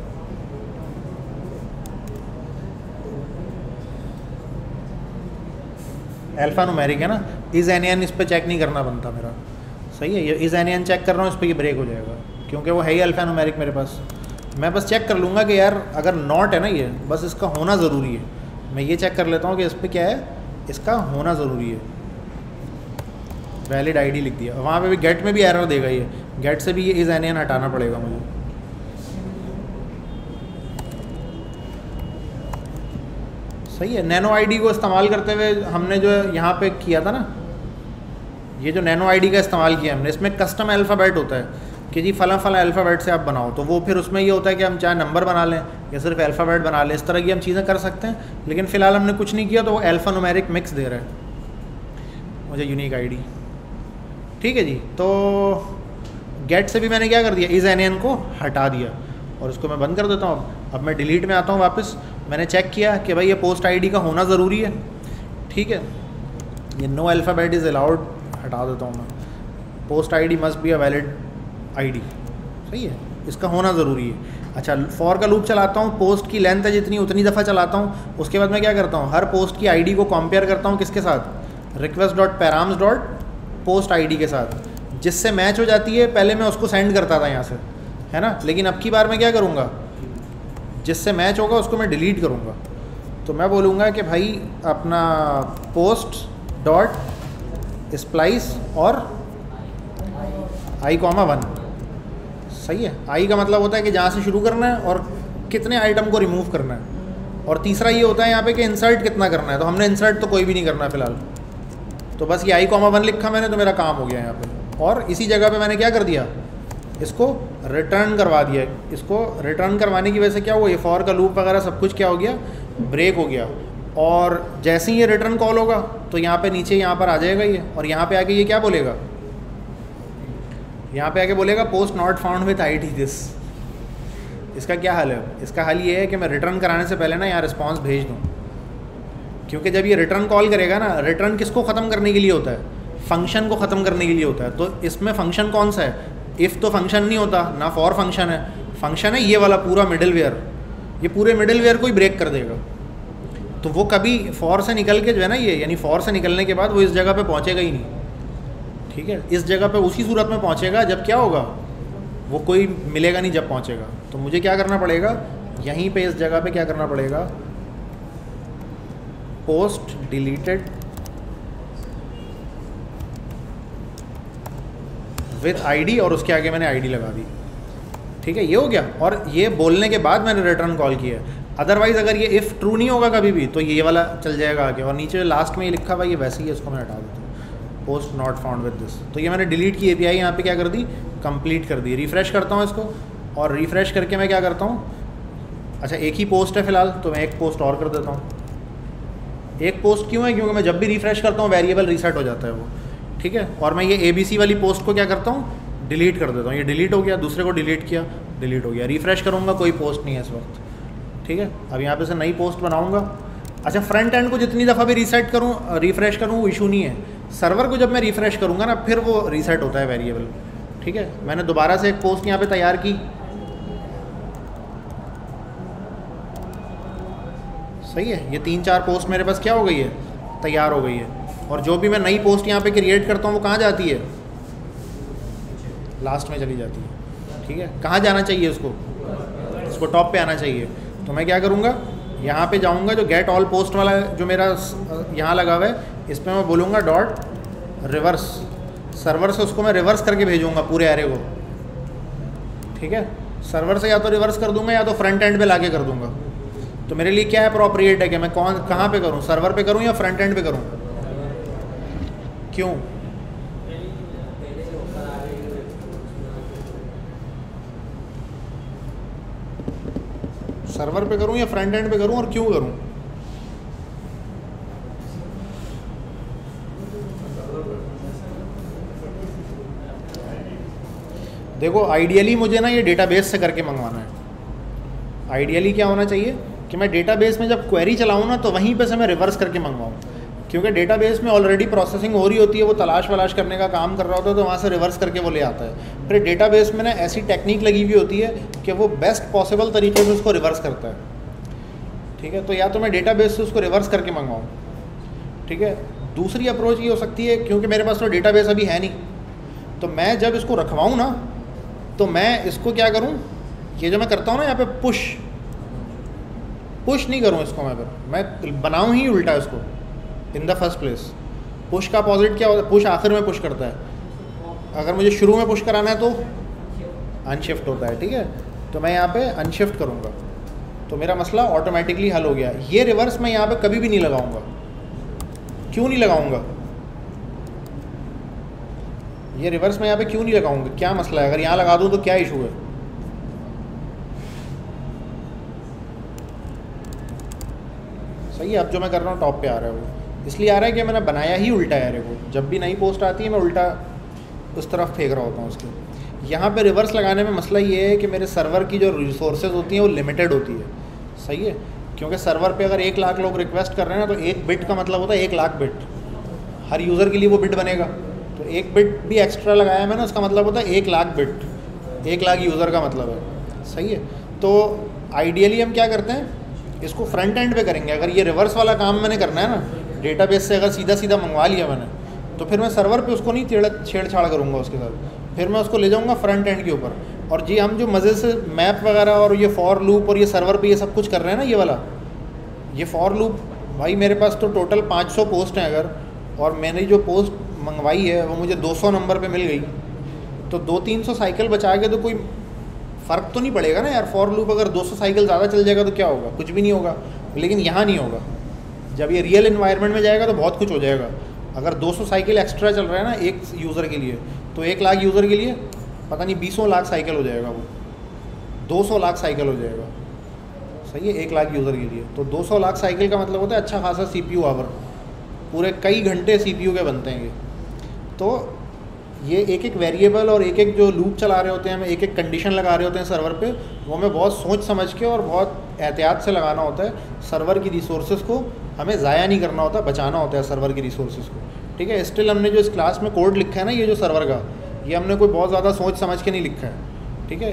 अल्फ़ा न्यूमेरिक है ना, इज़ एन एन इस पर चेक नहीं करना बनता मेरा। सही है, ये इज़ एन एन चेक कर रहा हूँ, इस पर ये ब्रेक हो जाएगा क्योंकि वो है ही अल्फ़ा न्यूमेरिक मेरे पास। मैं बस चेक कर लूँगा कि यार अगर नॉट है ना ये, बस इसका होना ज़रूरी है। मैं ये चेक कर लेता हूँ कि इस पर क्या है, इसका होना ज़रूरी है। वैलिड आईडी लिख दिया, वहाँ पे भी गेट में भी एरर देगा ये, गेट से भी ये इज़ एन एन हटाना पड़ेगा मुझे। सही है, नैनो आईडी को इस्तेमाल करते हुए हमने जो यहाँ पे किया था ना, ये जो नैनो आईडी का इस्तेमाल किया हमने, इसमें कस्टम अल्फ़ाबेट होता है कि जी फला फला अल्फ़ाबेट से आप बनाओ, तो वो फिर उसमें ये होता है कि हम चाहे नंबर बना लें या सिर्फ अल्फ़ाबेट बना लें, इस तरह की हम चीज़ें कर सकते हैं। लेकिन फ़िलहाल हमने कुछ नहीं किया, तो वो अल्फ़ा न्यूमेरिक मिक्स दे रहा है मुझे यूनिक आईडी। ठीक है जी, तो गेट से भी मैंने क्या कर दिया, इज़ एन एन को हटा दिया और इसको मैं बंद कर देता हूँ। अब मैं डिलीट में आता हूँ वापस, मैंने चेक किया कि भाई ये पोस्ट आईडी का होना ज़रूरी है। ठीक है, ये नो अल्फ़ाबेट इज़ अलाउड हटा देता हूँ मैं। Post ID must be a valid ID. सही है, इसका होना ज़रूरी है। अच्छा, फॉर का लूप चलाता हूँ, पोस्ट की लेंथ है जितनी उतनी दफ़ा चलाता हूँ। उसके बाद मैं क्या करता हूँ, हर पोस्ट की आईडी को कंपेयर करता हूँ किसके साथ, request dot params dot post ID के साथ, जिससे मैच हो जाती है। पहले मैं उसको सेंड करता था यहाँ से, है ना, लेकिन अब की बार मैं क्या करूँगा, जिससे मैच होगा उसको मैं डिलीट करूँगा। तो मैं बोलूँगा कि भाई अपना पोस्ट डॉट स्प्लाइस और आई कॉमा वन। सही है, आई का मतलब होता है कि जहाँ से शुरू करना है और कितने आइटम को रिमूव करना है, और तीसरा ये होता है यहाँ पे कि इंसर्ट कितना करना है। तो हमने इंसर्ट तो कोई भी नहीं करना है फ़िलहाल, तो बस ये आई कॉमा वन लिखा मैंने, तो मेरा काम हो गया यहाँ पे। और इसी जगह पे मैंने क्या कर दिया, इसको रिटर्न करवा दिया। इसको रिटर्न करवाने की वजह से क्या हुआ, ये फॉर का लूप वगैरह सब कुछ क्या हो गया, ब्रेक हो गया। और जैसे ही ये रिटर्न कॉल होगा तो यहाँ पे नीचे यहाँ पर आ जाएगा ये, और यहाँ पे आके ये क्या बोलेगा, यहाँ पे आके बोलेगा post not found with I D this. इसका क्या हल है, इसका हल ये है कि मैं रिटर्न कराने से पहले ना यहाँ रिस्पॉन्स भेज दूँ, क्योंकि जब ये रिटर्न कॉल करेगा ना, रिटर्न किसको ख़त्म करने के लिए होता है, फंक्शन को ख़त्म करने के लिए होता है। तो इसमें फंक्शन कौन सा है, इफ़ तो फंक्शन नहीं होता ना, फॉर फंक्शन है। फंक्शन है ये वाला पूरा मिडिल वेयर, ये पूरे मिडिल वेयर को ही ब्रेक कर देगा। तो वो कभी फॉर से निकल के जो है ना ये, यानी फॉर से निकलने के बाद वो इस जगह पे पहुंचेगा ही नहीं। ठीक है, इस जगह पे उसी सूरत में पहुंचेगा जब क्या होगा, वो कोई मिलेगा नहीं जब पहुंचेगा। तो मुझे क्या करना पड़ेगा, यहीं पे इस जगह पे क्या करना पड़ेगा, पोस्ट डिलीटेड विथ आईडी, और उसके आगे मैंने आईडी लगा दी। ठीक है, ये हो गया, और ये बोलने के बाद मैंने रिटर्न कॉल किया। अदरवाइज़ अगर ये इफ़ ट्रू नहीं होगा कभी भी, तो ये वाला चल जाएगा आगे, और नीचे लास्ट में ये लिखा हुआ ये वैसे ही है, इसको मैं हटा देता हूँ, post not found with this. तो ये मैंने डिलीट की एपीआई यहाँ पे क्या कर दी, कंप्लीट कर दी। रिफ़्रेश करता हूँ इसको, और रिफ़्रेश करके मैं क्या करता हूँ, अच्छा एक ही पोस्ट है फ़िलहाल, तो मैं एक पोस्ट और कर देता हूँ। एक पोस्ट क्यों है, क्योंकि मैं जब भी रिफ़्रेश करता हूँ वेरिएबल रीसेट हो जाता है वो। ठीक है, और मैं ये ए बी सी वाली पोस्ट को क्या करता हूँ, डिलीट कर देता हूँ। ये डिलीट हो गया, दूसरे को डिलीट किया, डिलीट हो गया। रिफ़्रेश करूँगा, कोई पोस्ट नहीं है इस वक्त। ठीक है, अब यहाँ पे से नई पोस्ट बनाऊँगा। अच्छा, फ्रंट एंड को जितनी दफ़ा भी रीसेट करूँ, रिफ़्रेश करूँ, वो इशू नहीं है। सर्वर को जब मैं रिफ़्रेश करूँगा ना, फिर वो रीसेट होता है वेरिएबल। ठीक है, मैंने दोबारा से एक पोस्ट यहाँ पे तैयार की। सही है, ये तीन चार पोस्ट मेरे पास क्या हो गई है, तैयार हो गई है। और जो भी मैं नई पोस्ट यहाँ पे क्रिएट करता हूँ वो कहाँ जाती है, लास्ट में चली जाती है। ठीक है, कहाँ जाना चाहिए उसको, इसको टॉप पे आना चाहिए। तो मैं क्या करूँगा, यहाँ पे जाऊँगा, जो गेट ऑल पोस्ट वाला जो मेरा यहाँ लगा हुआ है, इस पर मैं बोलूँगा डॉट रिवर्स। सर्वर से उसको मैं रिवर्स करके भेजूँगा पूरे एरे को। ठीक है, सर्वर से या तो रिवर्स कर दूँगा या तो फ्रंट एंड पे लाके कर दूँगा। तो मेरे लिए क्या अप्रोप्रिएट है कि मैं कौन कहाँ पे करूँ, सर्वर पे करूँ या फ्रंट एंड पे करूँ? क्यों? सर्वर पे करूँ या फ्रंट एंड पे करूँ, और क्यों करूँ? देखो आइडियली मुझे ना ये डेटाबेस से करके मंगवाना है। आइडियली क्या होना चाहिए कि मैं डेटाबेस में जब क्वेरी चलाऊँ ना तो वहीं पे से मैं रिवर्स करके मंगवाऊँ, क्योंकि डेटाबेस में ऑलरेडी प्रोसेसिंग हो रही होती है, वो तलाश वलाश करने का काम कर रहा होता है, तो वहाँ से रिवर्स करके वो ले आता है। फिर डेटाबेस में ना ऐसी टेक्निक लगी हुई होती है कि वो बेस्ट पॉसिबल तरीके से उसको रिवर्स करता है। ठीक है, तो या तो मैं डेटाबेस से उसको रिवर्स करके मंगवाऊँ। ठीक है, दूसरी अप्रोच ये हो सकती है, क्योंकि मेरे पास तो डेटाबेस अभी है नहीं, तो मैं जब इसको रखवाऊँ ना तो मैं इसको क्या करूँ, ये जो मैं करता हूँ ना यहाँ पे पुश पुश नहीं करूँ इसको, मैं फिर मैं बनाऊँ ही उल्टा इसको in the first place. Push का अपोजिट क्या होता है, पुश आखिर में पुश करता है। अगर मुझे शुरू में पुश कराना है तो अनशिफ्ट होता है। ठीक है, तो मैं यहाँ पे अनशिफ्ट करूँगा तो मेरा मसला ऑटोमेटिकली हल हो गया। ये रिवर्स मैं यहाँ पे कभी भी नहीं लगाऊंगा। क्यों नहीं लगाऊंगा, ये रिवर्स मैं यहाँ पे क्यों नहीं लगाऊंगा, क्या मसला है? अगर यहाँ लगा दूँ तो क्या इशू है? सही है, अब जो मैं कर रहा हूँ टॉप पे आ रहा है, वो इसलिए आ रहा है कि मैंने बनाया ही उल्टा है। एरे को जब भी नई पोस्ट आती है मैं उल्टा उस तरफ फेंक रहा होता हूँ उसके। यहाँ पे रिवर्स लगाने में मसला ये है कि मेरे सर्वर की जो रिसोर्सेज होती हैं वो लिमिटेड होती है। सही है, क्योंकि सर्वर पे अगर एक लाख लोग रिक्वेस्ट कर रहे हैं ना तो एक बिट का मतलब होता है एक लाख बिट, हर यूज़र के लिए वो बिट बनेगा। तो एक बिट भी एक्स्ट्रा लगाया मैंने, उसका मतलब होता है एक लाख बिट, एक लाख यूज़र का मतलब है। सही है, तो आइडियली हम क्या करते हैं, इसको फ्रंट एंड पे करेंगे। अगर ये रिवर्स वाला काम मैंने करना है ना, डेटाबेस से अगर सीधा सीधा मंगवा लिया मैंने, तो फिर मैं सर्वर पे उसको नहीं छेड़ छेड़छाड़ करूँगा उसके साथ, फिर मैं उसको ले जाऊँगा फ्रंट एंड के ऊपर। और जी हम जो मज़े से मैप वगैरह और ये फॉर लूप और ये सर्वर पे ये सब कुछ कर रहे हैं ना, ये वाला ये फॉर लूप, भाई मेरे पास तो टोटल पाँच सौ पोस्ट हैं अगर, और मैंने जो पोस्ट मंगवाई है वो मुझे दो सौ नंबर पे मिल गई, तो दो तीन सौ साइकिल बचा के तो कोई फ़र्क तो नहीं पड़ेगा ना यार। फॉर लूप अगर दो सौ साइकिल ज़्यादा चल जाएगा तो क्या होगा, कुछ भी नहीं होगा। लेकिन यहाँ नहीं होगा, जब ये रियल इन्वायरमेंट में जाएगा तो बहुत कुछ हो जाएगा। अगर दो सौ साइकिल एक्स्ट्रा चल रहा है ना एक यूज़र के लिए, तो एक लाख यूज़र के लिए पता नहीं बीसों लाख साइकिल हो जाएगा, वो दो सौ लाख साइकिल हो जाएगा। सही है, एक लाख यूज़र के लिए तो दो सौ लाख साइकिल का मतलब होता है अच्छा खासा सी पी यू आवर, पूरे कई घंटे सी पी यू के बनते हैं ये। तो ये एक एक वेरिएबल और एक एक जो लूप चला रहे होते हैं, हम एक एक कंडीशन लगा रहे होते हैं सर्वर पे, वो हमें बहुत सोच समझ के और बहुत एहतियात से लगाना होता है। सर्वर की रिसोर्सेज को हमें ज़ाया नहीं करना होता, बचाना होता है सर्वर की रिसोर्सेज को। ठीक है, स्टिल हमने जो इस क्लास में कोड लिखा है ना, ये जो सर्वर का, ये हमने कोई बहुत ज़्यादा सोच समझ के नहीं लिखा है। ठीक है,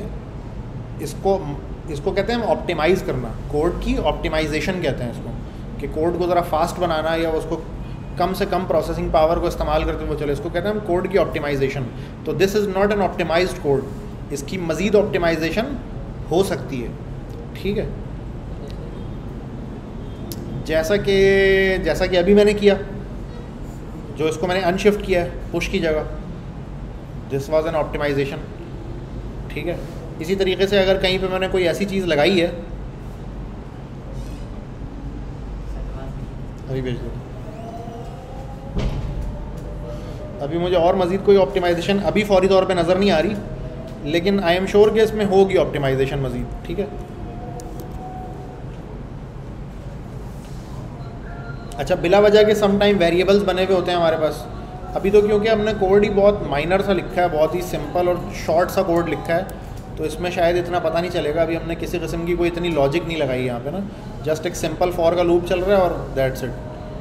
इसको इसको कहते हैं हम ऑप्टिमाइज़ करना, कोड की ऑप्टिमाइजेशन कहते हैं इसको, कि कोड को ज़रा फास्ट बनाना या उसको कम से कम प्रोसेसिंग पावर को इस्तेमाल करते हुए चले, इसको कहते हैं हम कोड की ऑप्टिमाइजेशन। तो this is not an optimised code, इसकी मज़ीद ऑप्टिमाइजेशन हो सकती है। ठीक है, जैसा कि जैसा कि अभी मैंने किया, जो इसको मैंने अनशिफ्ट किया है पुश की जगह, दिस वाज एन ऑप्टिमाइजेशन। ठीक है, इसी तरीके से अगर कहीं पे मैंने कोई ऐसी चीज़ लगाई है, अभी भेज दो, अभी मुझे और मज़ीद कोई ऑप्टिमाइजेशन अभी फौरी तौर पे नज़र नहीं आ रही, लेकिन आई एम श्योर कि इसमें होगी ऑप्टिमाइजेशन मज़ीद। ठीक है, अच्छा, बिला वजह के सम टाइम वेरिएबल्स बने हुए होते हैं हमारे पास। अभी तो क्योंकि हमने कोड ही बहुत माइनर सा लिखा है, बहुत ही सिंपल और शॉर्ट सा कोड लिखा है, तो इसमें शायद इतना पता नहीं चलेगा। अभी हमने किसी किस्म की कोई इतनी लॉजिक नहीं लगाई यहाँ पे ना, जस्ट एक सिंपल फॉर का लूप चल रहा है और दैट्स इट।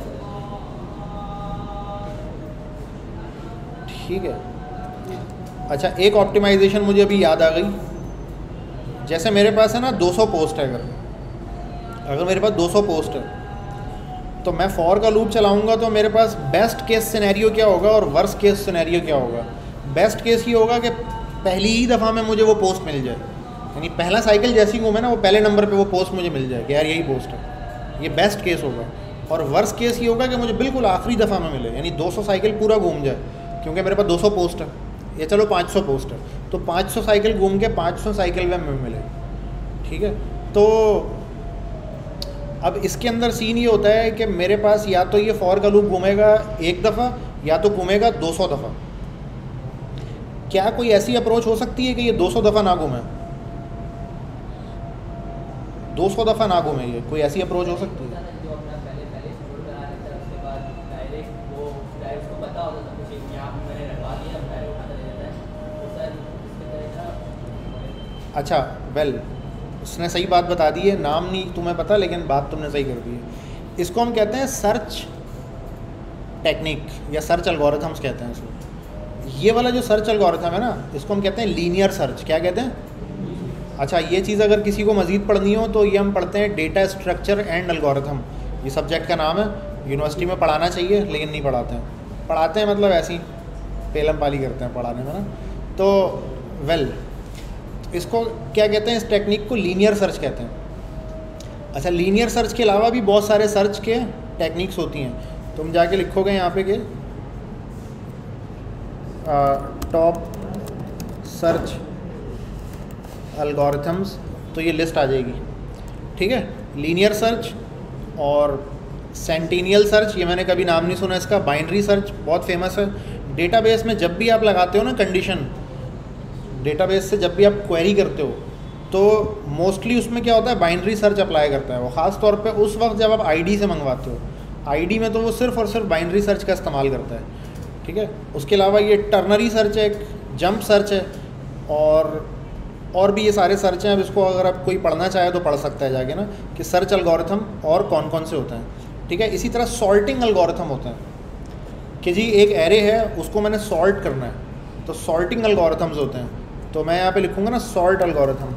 ठीक है, अच्छा, एक ऑप्टिमाइजेशन मुझे अभी याद आ गई। जैसे मेरे पास है ना दो सौ पोस्ट है, अगर अगर मेरे पास दो सौ पोस्ट है, तो मैं फॉर का लूप चलाऊंगा तो मेरे पास बेस्ट केस सिनेरियो क्या होगा और वर्स्ट केस सिनेरियो क्या होगा। बेस्ट केस ये होगा कि पहली ही दफ़ा में मुझे वो पोस्ट मिल जाए, यानी पहला साइकिल जैसी घूमे ना, वो पहले नंबर पे वो पोस्ट मुझे मिल जाए कि यार यही पोस्ट है, ये बेस्ट केस होगा। और वर्स्ट केस ये होगा कि मुझे बिल्कुल आखिरी दफ़ा में मिले, यानी दो सौ साइकिल पूरा घूम जाए, क्योंकि मेरे पास दो सौ पोस्ट है, ये चलो पाँच सौ पोस्ट है, तो पाँच सौ साइकिल घूम के पाँच सौ साइकिल में मिले। ठीक है, तो अब इसके अंदर सीन ये होता है कि मेरे पास या तो ये फॉर का लूप घूमेगा एक दफ़ा या तो घूमेगा दो सौ दफ़ा। क्या कोई ऐसी अप्रोच हो सकती है कि ये दो सौ दफ़ा ना घूमे, दो सौ दफ़ा ना घूमे, ये कोई ऐसी अप्रोच हो सकती है? अच्छा वेल well, उसने सही बात बता दी है, नाम नहीं तुम्हें पता लेकिन बात तुमने सही कर दी है। इसको हम कहते हैं सर्च टेक्निक या सर्च एल्गोरिथम्स कहते हैं इसको। ये वाला जो सर्च एल्गोरिथम है ना, इसको हम कहते हैं लीनियर सर्च। क्या कहते हैं? अच्छा, ये चीज़ अगर किसी को मज़ीद पढ़नी हो तो ये हम पढ़ते हैं डेटा स्ट्रक्चर एंड एल्गोरिथम। ये सब्जेक्ट का नाम है, यूनिवर्सिटी में पढ़ाना चाहिए लेकिन नहीं पढ़ाते हैं। पढ़ाते हैं मतलब ऐसी पेलम पाली करते हैं पढ़ाने में ना। तो वेल well, इसको क्या कहते हैं? इस टेक्निक को लीनियर सर्च कहते हैं। अच्छा, लीनियर सर्च के अलावा भी बहुत सारे सर्च के टेक्निक्स होती हैं। तुम जाके लिखोगे यहाँ पे कि टॉप सर्च एल्गोरिथम्स, तो ये लिस्ट आ जाएगी। ठीक है, लीनियर सर्च और सेंटिनियल सर्च, ये मैंने कभी नाम नहीं सुना इसका। बाइनरी सर्च बहुत फेमस है। डेटाबेस में जब भी आप लगाते हो ना कंडीशन, डेटाबेस से जब भी आप क्वेरी करते हो तो मोस्टली उसमें क्या होता है? बाइनरी सर्च अप्लाई करता है वो, ख़ास तौर पे उस वक्त जब आप आईडी से मंगवाते हो। आईडी में तो वो सिर्फ और सिर्फ बाइनरी सर्च का इस्तेमाल करता है। ठीक है, उसके अलावा ये टर्नरी सर्च है, एक जंप सर्च है, और और भी ये सारे सर्च हैं। अब इसको अगर आप कोई पढ़ना चाहे तो पढ़ सकता है जाके ना, कि सर्च एल्गोरिथम और कौन कौन से होते हैं। ठीक है, इसी तरह सॉर्टिंग एल्गोरिथम होते हैं कि जी एक एरे है उसको मैंने सॉर्ट करना है, तो सॉर्टिंग एल्गोरिथम्स होते हैं। तो मैं यहाँ पे लिखूँगा ना सॉर्ट एल्गोरिथम,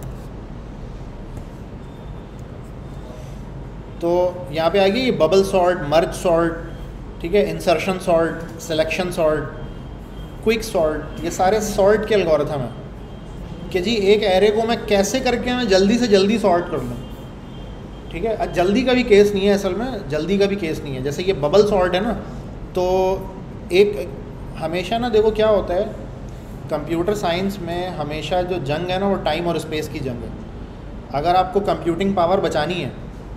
तो यहाँ पे आएगी बबल सॉर्ट, मर्ज सॉर्ट, ठीक है, insertion sort, selection sort, quick sort, ये सारे सॉर्ट के एल्गोरिथम हैं कि जी एक एरे को मैं कैसे करके मैं जल्दी से जल्दी सॉर्ट कर लूँ। ठीक है, अब जल्दी का भी केस नहीं है, असल में जल्दी का भी केस नहीं है। जैसे ये बबल सॉर्ट है ना, तो एक हमेशा ना देखो क्या होता है कंप्यूटर साइंस में, हमेशा जो जंग है ना वो टाइम और स्पेस की जंग है। अगर आपको कंप्यूटिंग पावर बचानी है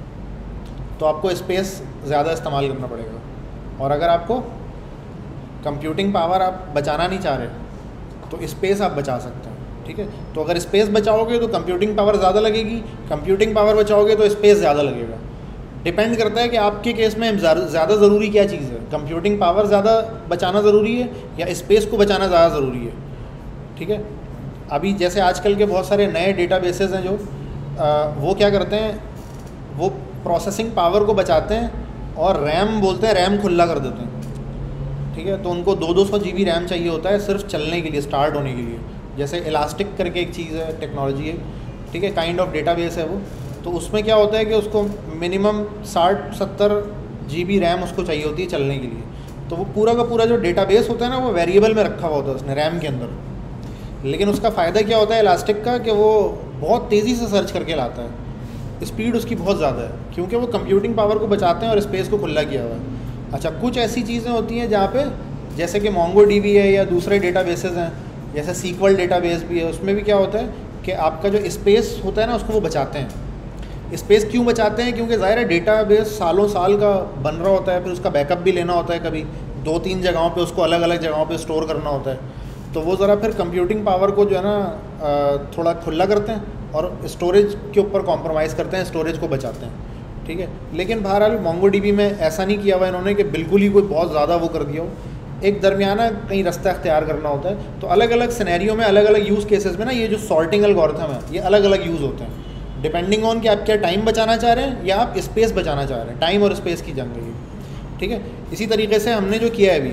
तो आपको स्पेस ज़्यादा इस्तेमाल करना पड़ेगा, और अगर आपको कंप्यूटिंग पावर आप बचाना नहीं चाह रहे तो स्पेस आप बचा सकते हैं। ठीक है, तो अगर स्पेस बचाओगे तो कंप्यूटिंग पावर ज़्यादा लगेगी, कंप्यूटिंग पावर बचाओगे तो स्पेस ज़्यादा लगेगा। डिपेंड करता है कि आपके केस में ज़्यादा ज़रूरी क्या चीज़ है, कंप्यूटिंग पावर ज़्यादा बचाना ज़रूरी है या स्पेस को बचाना ज़्यादा ज़रूरी है। ठीक है, अभी जैसे आजकल के बहुत सारे नए डेटाबेसेस हैं जो आ, वो क्या करते हैं, वो प्रोसेसिंग पावर को बचाते हैं और रैम बोलते हैं, रैम खुला कर देते हैं। ठीक है, तो उनको दो दो सौ जी बी रैम चाहिए होता है सिर्फ चलने के लिए, स्टार्ट होने के लिए। जैसे इलास्टिक करके एक चीज़ है, टेक्नोलॉजी है, ठीक है, काइंड ऑफ डेटाबेस है वो। तो उसमें क्या होता है कि उसको मिनिमम साठ सत्तर जी बी रैम उसको चाहिए होती है चलने के लिए। तो वो पूरा का पूरा जो डेटाबेस होता है ना वो वेरिएबल में रखा हुआ होता है उसने, रैम के अंदर। लेकिन उसका फ़ायदा क्या होता है इलास्टिक का, कि वो बहुत तेज़ी से सर्च करके लाता है, स्पीड उसकी बहुत ज़्यादा है, क्योंकि वो कंप्यूटिंग पावर को बचाते हैं और स्पेस को खुला किया हुआ है। अच्छा, कुछ ऐसी चीज़ें होती हैं जहाँ पे, जैसे कि मोंगो डी बी है या दूसरे डेटाबेसेस हैं, जैसे सीक्वल डेटाबेस भी है, उसमें भी क्या होता है कि आपका जो स्पेस होता है ना उसको वो बचाते हैं। स्पेस क्यों बचाते हैं? क्योंकि ज़ाहिर है डेटाबेस सालों साल का बन रहा होता है, फिर उसका बैकअप भी लेना होता है, कभी दो तीन जगहों पे उसको अलग अलग जगहों पे स्टोर करना होता है। तो वो ज़रा फिर कंप्यूटिंग पावर को जो है ना थोड़ा खुला करते हैं और स्टोरेज के ऊपर कॉम्प्रोमाइज़ करते हैं, स्टोरेज को बचाते हैं। ठीक है, लेकिन बहरहाल मोंगो डी बी में ऐसा नहीं किया हुआ इन्होंने कि बिल्कुल ही कोई बहुत ज़्यादा वो कर दिया हो, एक दरमियाना कहीं रास्ता अख्तियार करना होता है। तो अलग अलग सिनेरियो में, अलग अलग यूज़ केसेस में ना ये जो सॉर्टिंग एल्गोरिथम है ये अलग अलग यूज़ होते हैं, डिपेंडिंग ऑन कि आप क्या टाइम बचाना चाह रहे हैं या आप स्पेस बचाना चाह रहे हैं। टाइम और स्पेस की जंग है ये। ठीक है, इसी तरीके से हमने जो किया है अभी,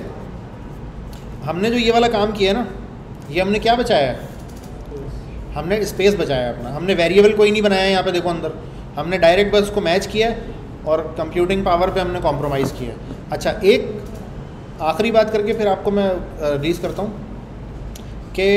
हमने जो ये वाला काम किया है ना, ये हमने क्या बचाया है, हमने स्पेस बचाया अपना। हमने वेरिएबल कोई नहीं बनाया है यहाँ पे, देखो अंदर हमने डायरेक्ट बस उसको मैच किया और कंप्यूटिंग पावर पे हमने कॉम्प्रोमाइज़ किया। अच्छा, एक आखिरी बात करके फिर आपको मैं रिलीज़ करता हूँ कि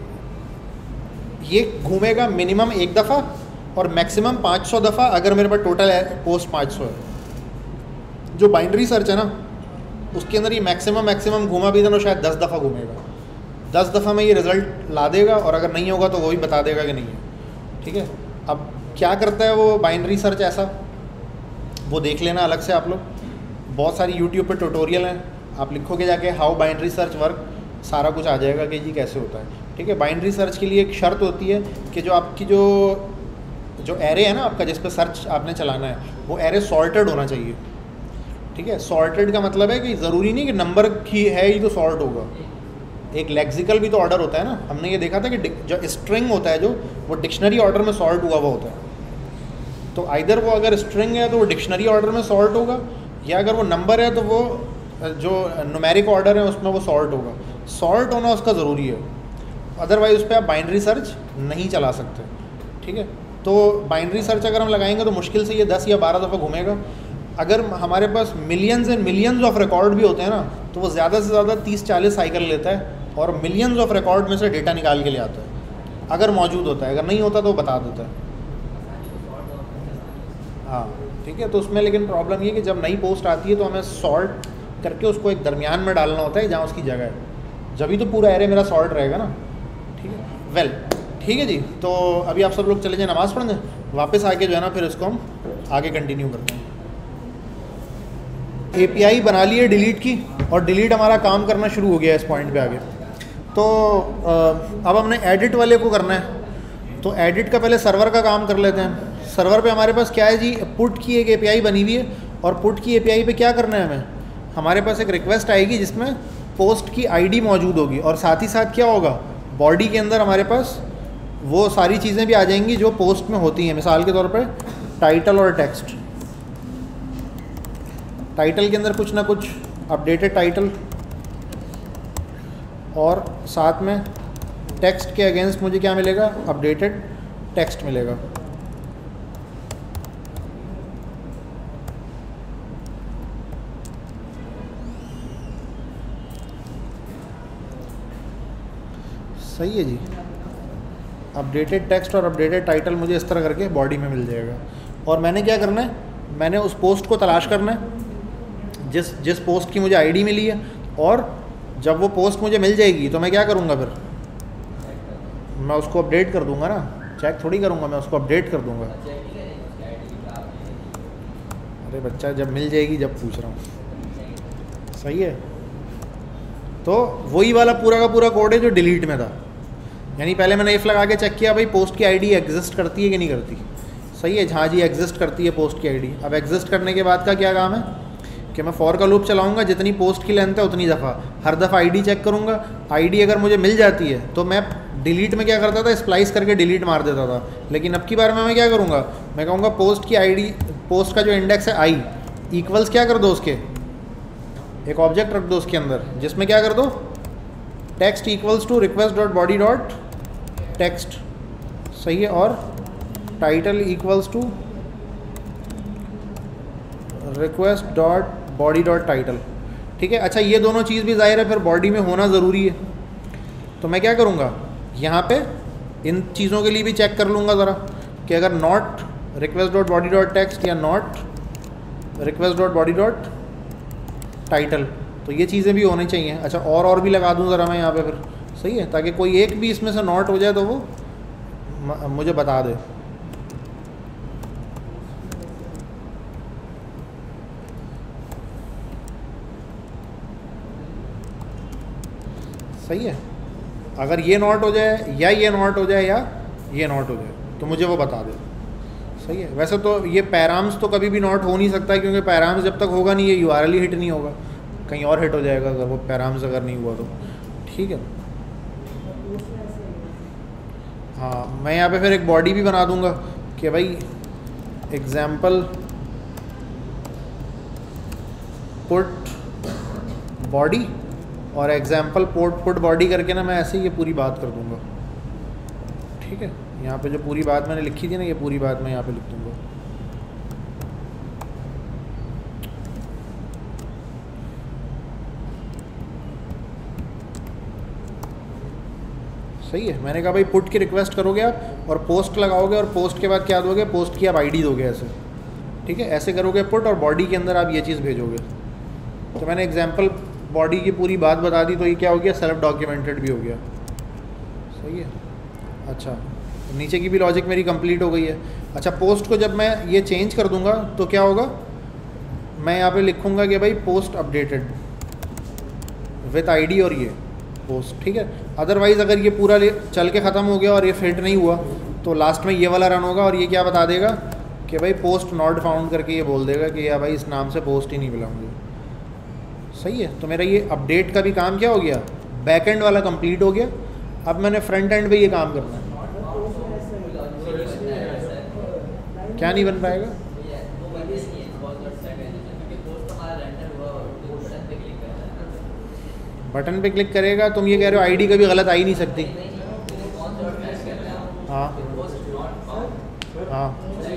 ये घूमेगा मिनिमम एक दफ़ा और मैक्सिमम पाँच सौ दफ़ा अगर मेरे पास टोटल पोस्ट पाँच सौ है। जो बाइनरी सर्च है ना उसके अंदर ये मैक्सिमम मैक्सिमम घूमा भी तो शायद दस दफ़ा घूमेगा, दस दफ़ा में ये रिज़ल्ट ला देगा, और अगर नहीं होगा तो वो भी बता देगा कि नहीं है। ठीक है, अब क्या करता है वो बाइनरी सर्च ऐसा, वो देख लेना अलग से आप लोग। बहुत सारी यूट्यूब पे ट्यूटोरियल हैं, आप लिखोगे जाके हाउ बाइनरी सर्च वर्क, सारा कुछ आ जाएगा कि जी कैसे होता है। ठीक है, बाइनरी सर्च के लिए एक शर्त होती है कि जो आपकी जो जो एरे है ना आपका, जिस पे सर्च आपने चलाना है, वो एरे सॉर्टेड होना चाहिए। ठीक है, सॉर्टेड का मतलब है कि ज़रूरी नहीं कि नंबर की है ही तो सॉर्ट होगा। एक लेक्सिकल भी तो ऑर्डर होता है ना, हमने ये देखा था कि जो स्ट्रिंग होता है जो वो डिक्शनरी ऑर्डर में सॉर्ट हुआ हुआ होता है। तो आइदर वो अगर स्ट्रिंग है तो वो डिक्शनरी ऑर्डर में सॉर्ट होगा, या अगर वो नंबर है तो वो जो न्यूमेरिक ऑर्डर है उसमें वो सॉर्ट होगा। सॉर्ट होना उसका ज़रूरी है, अदरवाइज उस पर आप बाइनरी सर्च नहीं चला सकते। ठीक है, तो बाइनरी सर्च अगर हम लगाएंगे तो मुश्किल से ये दस या बारह दफ़ा घूमेगा। अगर हमारे पास millions and millions of record भी होते हैं ना, तो वो ज़्यादा से ज़्यादा तीस चालीस साइकिल लेता है और मिलियंस ऑफ रिकॉर्ड में से डेटा निकाल के ले आता है, अगर मौजूद होता है। अगर नहीं होता तो बता देता है। हाँ ठीक है, तो उसमें लेकिन प्रॉब्लम ये कि जब नई पोस्ट आती है तो हमें सॉर्ट करके उसको एक दरमियान में डालना होता है जहाँ उसकी जगह है, जब ही तो पूरा एरे मेरा सॉर्ट रहेगा ना। ठीक है, वेल ठीक है जी। तो अभी आप सब लोग चले जाए नमाज़ पढ़ने, वापस आके जो है ना फिर इसको हम आगे कंटिन्यू करते हैं। एपीआई बना ली है डिलीट की, और डिलीट हमारा काम करना शुरू हो गया है इस पॉइंट पे आगे। तो अब हमने एडिट वाले को करना है, तो एडिट का पहले सर्वर का काम कर लेते हैं। सर्वर पे हमारे पास क्या है जी, पुट की एक एपीआई बनी हुई है, और पुट की एपीआई पे क्या करना है हमें, हमारे पास एक रिक्वेस्ट आएगी जिसमें पोस्ट की आईडी मौजूद होगी, और साथ ही साथ क्या होगा, बॉडी के अंदर हमारे पास वो सारी चीज़ें भी आ जाएंगी जो पोस्ट में होती हैं। मिसाल के तौर पे टाइटल और टेक्स्ट। टाइटल के अंदर कुछ ना कुछ अपडेटेड टाइटल, और साथ में टेक्स्ट के अगेंस्ट मुझे क्या मिलेगा, अपडेटेड टेक्स्ट मिलेगा। सही है जी, अपडेटेड टेक्स्ट और अपडेटेड टाइटल मुझे इस तरह करके बॉडी में मिल जाएगा। और मैंने क्या करना है, मैंने उस पोस्ट को तलाश करना है जिस जिस पोस्ट की मुझे आईडी मिली है, और जब वो पोस्ट मुझे मिल जाएगी तो मैं क्या करूँगा, फिर मैं उसको अपडेट कर दूँगा ना, चेक थोड़ी करूँगा, मैं उसको अपडेट कर दूँगा। अरे बच्चा, जब मिल जाएगी जब पूछ रहा हूँ। सही है, तो वही वाला पूरा का पूरा कोड है जो डिलीट में था। यानी पहले मैंने इफ लगा के चेक किया भाई पोस्ट की आईडी एग्जिस्ट करती है कि नहीं करती। सही है, हाँ जी एग्जिस्ट करती है पोस्ट की आईडी। अब एग्जिस्ट करने के बाद का क्या काम है कि मैं फॉर का लूप चलाऊंगा, जितनी पोस्ट की लेंथ है उतनी दफ़ा, हर दफ़ा आईडी चेक करूंगा। आईडी अगर मुझे मिल जाती है तो मैं डिलीट में क्या करता था, स्प्लाइस करके डिलीट मार देता था। लेकिन अब की बार में मैं क्या करूँगा, मैं कहूँगा पोस्ट की आईडी, पोस्ट का जो इंडेक्स है आई इक्वल्स क्या कर दो, उसके एक ऑब्जेक्ट रख दो उसके अंदर, जिसमें क्या कर दो, text equals to request dot body dot text. सही है, और title equals to request dot body dot title. ठीक है, अच्छा ये दोनों चीज़ भी जाहिर है फिर बॉडी में होना ज़रूरी है। तो मैं क्या करूँगा, यहाँ पे इन चीज़ों के लिए भी चेक कर लूँगा ज़रा कि अगर not request dot body dot text या not request dot body dot title, तो ये चीज़ें भी होनी चाहिए। अच्छा और और भी लगा दूँ ज़रा मैं यहाँ पे फिर। सही है, ताकि कोई एक भी इसमें से नॉट हो जाए तो वो मुझे बता दे। सही है, अगर ये नॉट हो जाए या ये नॉट हो जाए या ये नॉट हो जाए तो मुझे वो बता दे। सही है, वैसे तो ये पैराम्स तो कभी भी नॉट हो नहीं सकता, क्योंकि पैराम्स जब तक होगा नहीं ये यू आर एल ही हिट नहीं होगा, कहीं और हिट हो जाएगा अगर वो पैराम्स अगर नहीं हुआ तो। ठीक है, हाँ मैं यहाँ पे फिर एक बॉडी भी बना दूंगा कि भाई एग्जाम्पल पुट बॉडी, और एग्जाम्पल पोर्ट पुट बॉडी करके ना मैं ऐसे ही ये पूरी बात कर दूंगा। ठीक है, यहाँ पे जो पूरी बात मैंने लिखी थी ना, ये पूरी बात मैं यहाँ पे लिख दूंगा। सही है, मैंने कहा भाई पुट की रिक्वेस्ट करोगे आप और पोस्ट लगाओगे, और पोस्ट के बाद क्या दोगे, पोस्ट की आप आईडी दोगे ऐसे। ठीक है, ऐसे करोगे पुट, और बॉडी के अंदर आप ये चीज़ भेजोगे। तो मैंने एग्जाम्पल बॉडी की पूरी बात बता दी, तो ये क्या हो गया, सेल्फ डॉक्यूमेंटेड भी हो गया। सही है, अच्छा नीचे की भी लॉजिक मेरी कंप्लीट हो गई है। अच्छा पोस्ट को जब मैं ये चेंज कर दूंगा तो क्या होगा, मैं यहाँ पे लिखूँगा कि भाई पोस्ट अपडेटेड विथ आईडी और ये पोस्ट। ठीक है, अदरवाइज़ अगर ये पूरा चल के ख़त्म हो गया और ये फिट नहीं हुआ तो लास्ट में ये वाला रन होगा, और ये क्या बता देगा कि भाई पोस्ट नॉट फाउंड करके ये बोल देगा कि यार भाई इस नाम से पोस्ट ही नहीं मिला मुझे। सही है, तो मेरा ये अपडेट का भी काम क्या हो गया, बैक एंड वाला कंप्लीट हो गया, अब मैंने फ्रंट एंड पे ये काम करना है। क्या नहीं बन पाएगा? बटन पे क्लिक करेगा, तुम ये कह रहे हो आईडी कभी गलत आ ही नहीं सकती। हाँ हाँ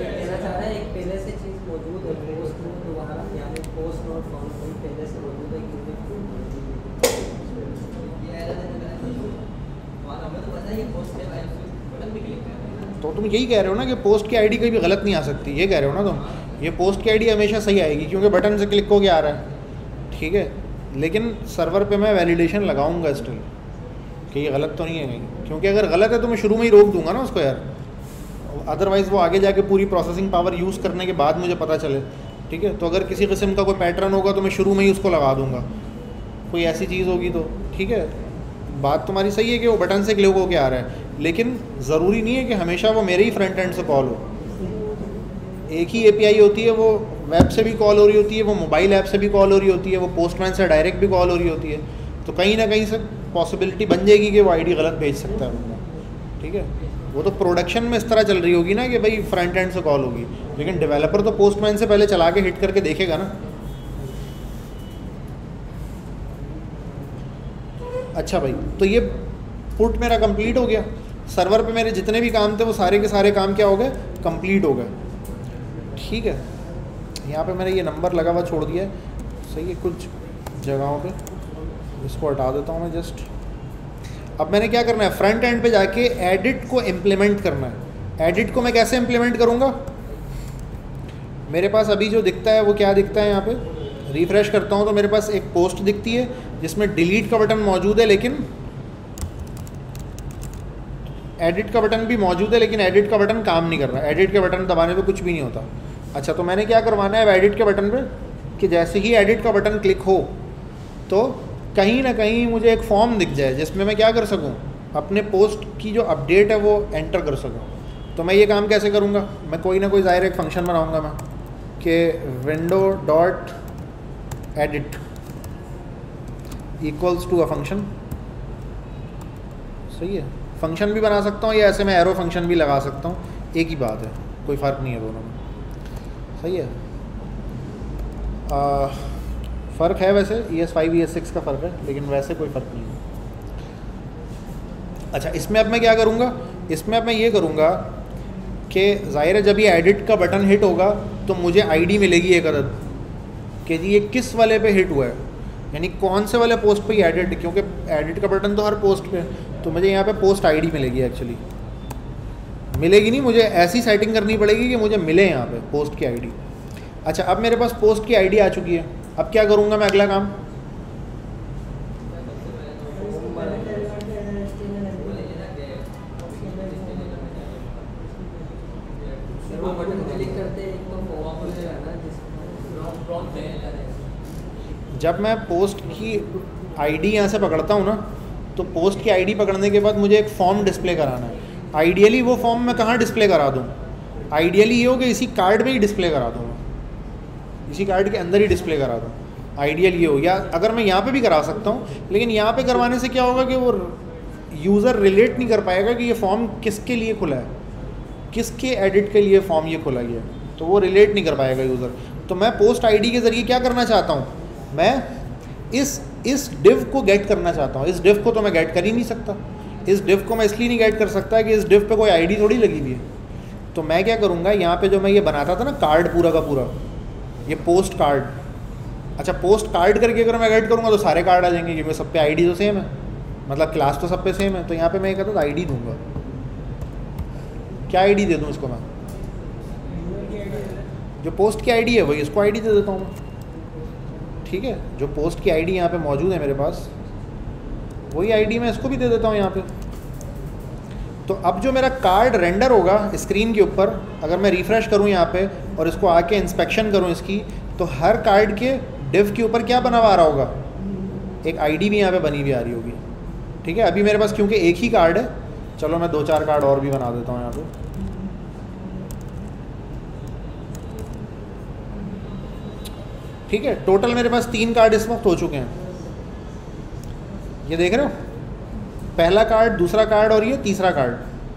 तो तुम यही कह रहे हो ना कि पोस्ट की आईडी कभी गलत नहीं आ सकती, ये कह रहे हो ना तुम। ये पोस्ट की आईडी हमेशा सही आएगी क्योंकि बटन से क्लिक होके आ रहा है, ठीक है। लेकिन सर्वर पे मैं वैलिडेशन लगाऊंगा स्टिल कि ये गलत तो नहीं है कहीं, क्योंकि अगर गलत है तो मैं शुरू में ही रोक दूंगा ना उसको यार, अदरवाइज़ वो आगे जाके पूरी प्रोसेसिंग पावर यूज़ करने के बाद मुझे पता चले, ठीक है। तो अगर किसी किस्म का कोई पैटर्न होगा तो मैं शुरू में ही उसको लगा दूंगा, कोई ऐसी चीज़ होगी तो, ठीक है। बात तुम्हारी सही है कि वो बटन से क्लिक होके आ रहा है, लेकिन ज़रूरी नहीं है कि हमेशा वो मेरे ही फ्रंट एंड से कॉल हो। एक ही एपीआई होती है, वो वेब से भी कॉल हो रही होती है, वो मोबाइल ऐप से भी कॉल हो रही होती है, वो पोस्टमैन से डायरेक्ट भी कॉल हो रही होती है। तो कहीं ना कहीं से पॉसिबिलिटी बन जाएगी कि वो आईडी गलत भेज सकता है बंदा, ठीक है। वो तो प्रोडक्शन में इस तरह चल रही होगी ना कि भाई फ्रंट एंड से कॉल होगी, लेकिन डेवलपर तो पोस्टमैन से पहले चला के हिट करके देखेगा ना। अच्छा भाई, तो ये पुट मेरा कंप्लीट हो गया। सर्वर पे मेरे जितने भी काम थे वो सारे के सारे काम क्या हो गए, कंप्लीट हो गए, ठीक है। यहाँ पे मैंने ये नंबर लगा हुआ छोड़ दिया है, सही है कुछ जगहों पे, इसको हटा देता हूँ मैं जस्ट। अब मैंने क्या करना है, फ्रंट एंड पे जाके एडिट को इम्प्लीमेंट करना है। एडिट को मैं कैसे इम्प्लीमेंट करूँगा, मेरे पास अभी जो दिखता है वो क्या दिखता है, यहाँ पे रिफ़्रेश करता हूँ तो मेरे पास एक पोस्ट दिखती है जिसमें डिलीट का बटन मौजूद है, लेकिन एडिट का बटन भी मौजूद है, लेकिन एडिट का बटन काम नहीं कर रहा। एडिट के बटन दबाने पे कुछ भी नहीं होता। अच्छा, तो मैंने क्या करवाना है एडिट के बटन पे, कि जैसे ही एडिट का बटन क्लिक हो तो कहीं ना कहीं मुझे एक फॉर्म दिख जाए जिसमें मैं क्या कर सकूं, अपने पोस्ट की जो अपडेट है वो एंटर कर सकूं। तो मैं ये काम कैसे करूँगा, मैं कोई ना कोई ज़ाहिर एक फंक्शन बनाऊँगा मैं, कि window dot edit equals to a function. सही है, फंक्शन भी बना सकता हूँ या ऐसे मैं एरो फंक्शन भी लगा सकता हूँ, एक ही बात है, कोई फ़र्क नहीं है दोनों में। सही है, फ़र्क है वैसे, E S five E S six का फ़र्क है, लेकिन वैसे कोई फ़र्क नहीं है। अच्छा, इसमें अब मैं क्या करूँगा, इसमें अब मैं ये करूँगा कि ज़ाहिर है जब ये एडिट का बटन हिट होगा तो मुझे आईडी मिलेगी एक अदद, कि जी ये किस वाले पे हिट हुआ है, यानी कौन से वाले पोस्ट पे एडिट, क्योंकि एडिट का बटन तो हर पोस्ट पे, तो मुझे यहाँ पे पोस्ट आईडी मिलेगी। एक्चुअली मिलेगी नहीं, मुझे ऐसी सेटिंग करनी पड़ेगी कि मुझे मिले यहाँ पे पोस्ट की आईडी। अच्छा, अब मेरे पास पोस्ट की आईडी आ चुकी है, अब क्या करूँगा मैं अगला काम, जब मैं पोस्ट की आईडी यहाँ से पकड़ता हूँ ना, तो पोस्ट की आईडी पकड़ने के बाद मुझे एक फॉर्म डिस्प्ले कराना है। आइडियली वो फॉर्म मैं कहाँ डिस्प्ले करा दूँ, आइडियली ये हो कि इसी कार्ड में ही डिस्प्ले करा दूँ, इसी कार्ड के अंदर ही डिस्प्ले करा दूँ, आइडियल ये हो। या अगर मैं यहाँ पे भी करा सकता हूँ, लेकिन यहाँ पे करवाने से क्या होगा कि वो यूज़र रिलेट नहीं कर पाएगा कि ये फॉर्म किसके लिए खुला है, किसके एडिट के लिए फॉर्म ये खुला है, तो वो रिलेट नहीं कर पाएगा यूज़र। तो मैं पोस्ट आईडी के ज़रिए क्या करना चाहता हूँ, मैं इस इस डिव को गेट करना चाहता हूँ। इस डिव को तो मैं गेट कर ही नहीं सकता, इस डिव को मैं इसलिए नहीं गेट कर सकता कि इस डिव पे कोई आईडी थोड़ी लगी हुई है। तो मैं क्या करूँगा, यहाँ पे जो मैं ये बनाता था ना कार्ड पूरा का पूरा, ये पोस्ट कार्ड, अच्छा पोस्ट कार्ड करके अगर मैं गेट करूँगा तो सारे कार्ड आ जाएंगे, क्योंकि सब पे आईडी तो सेम है, मतलब क्लास तो सब पे सेम है। तो यहाँ पे मैं कहता था आईडी दूंगा, क्या आईडी दे दूँ इसको, मैं जो पोस्ट की आईडी है वही इसको आईडी दे देता हूँ मैं, ठीक है। जो पोस्ट की आईडी यहाँ पे मौजूद है मेरे पास, वही आईडी मैं इसको भी दे देता हूँ यहाँ पे। तो अब जो मेरा कार्ड रेंडर होगा स्क्रीन के ऊपर, अगर मैं रिफ़्रेश करूँ यहाँ पे और इसको आके इंस्पेक्शन करूँ इसकी, तो हर कार्ड के डिव के ऊपर क्या बना हुआ आ रहा होगा, एक आईडी भी यहाँ पे बनी हुई आ रही होगी, ठीक है। अभी मेरे पास क्योंकि एक ही कार्ड है, चलो मैं दो चार कार्ड और भी बना देता हूँ यहाँ पे। ठीक है, टोटल मेरे पास तीन कार्ड इस वक्त हो चुके हैं। ये देख रहे हो, पहला कार्ड, दूसरा कार्ड और ये तीसरा कार्ड।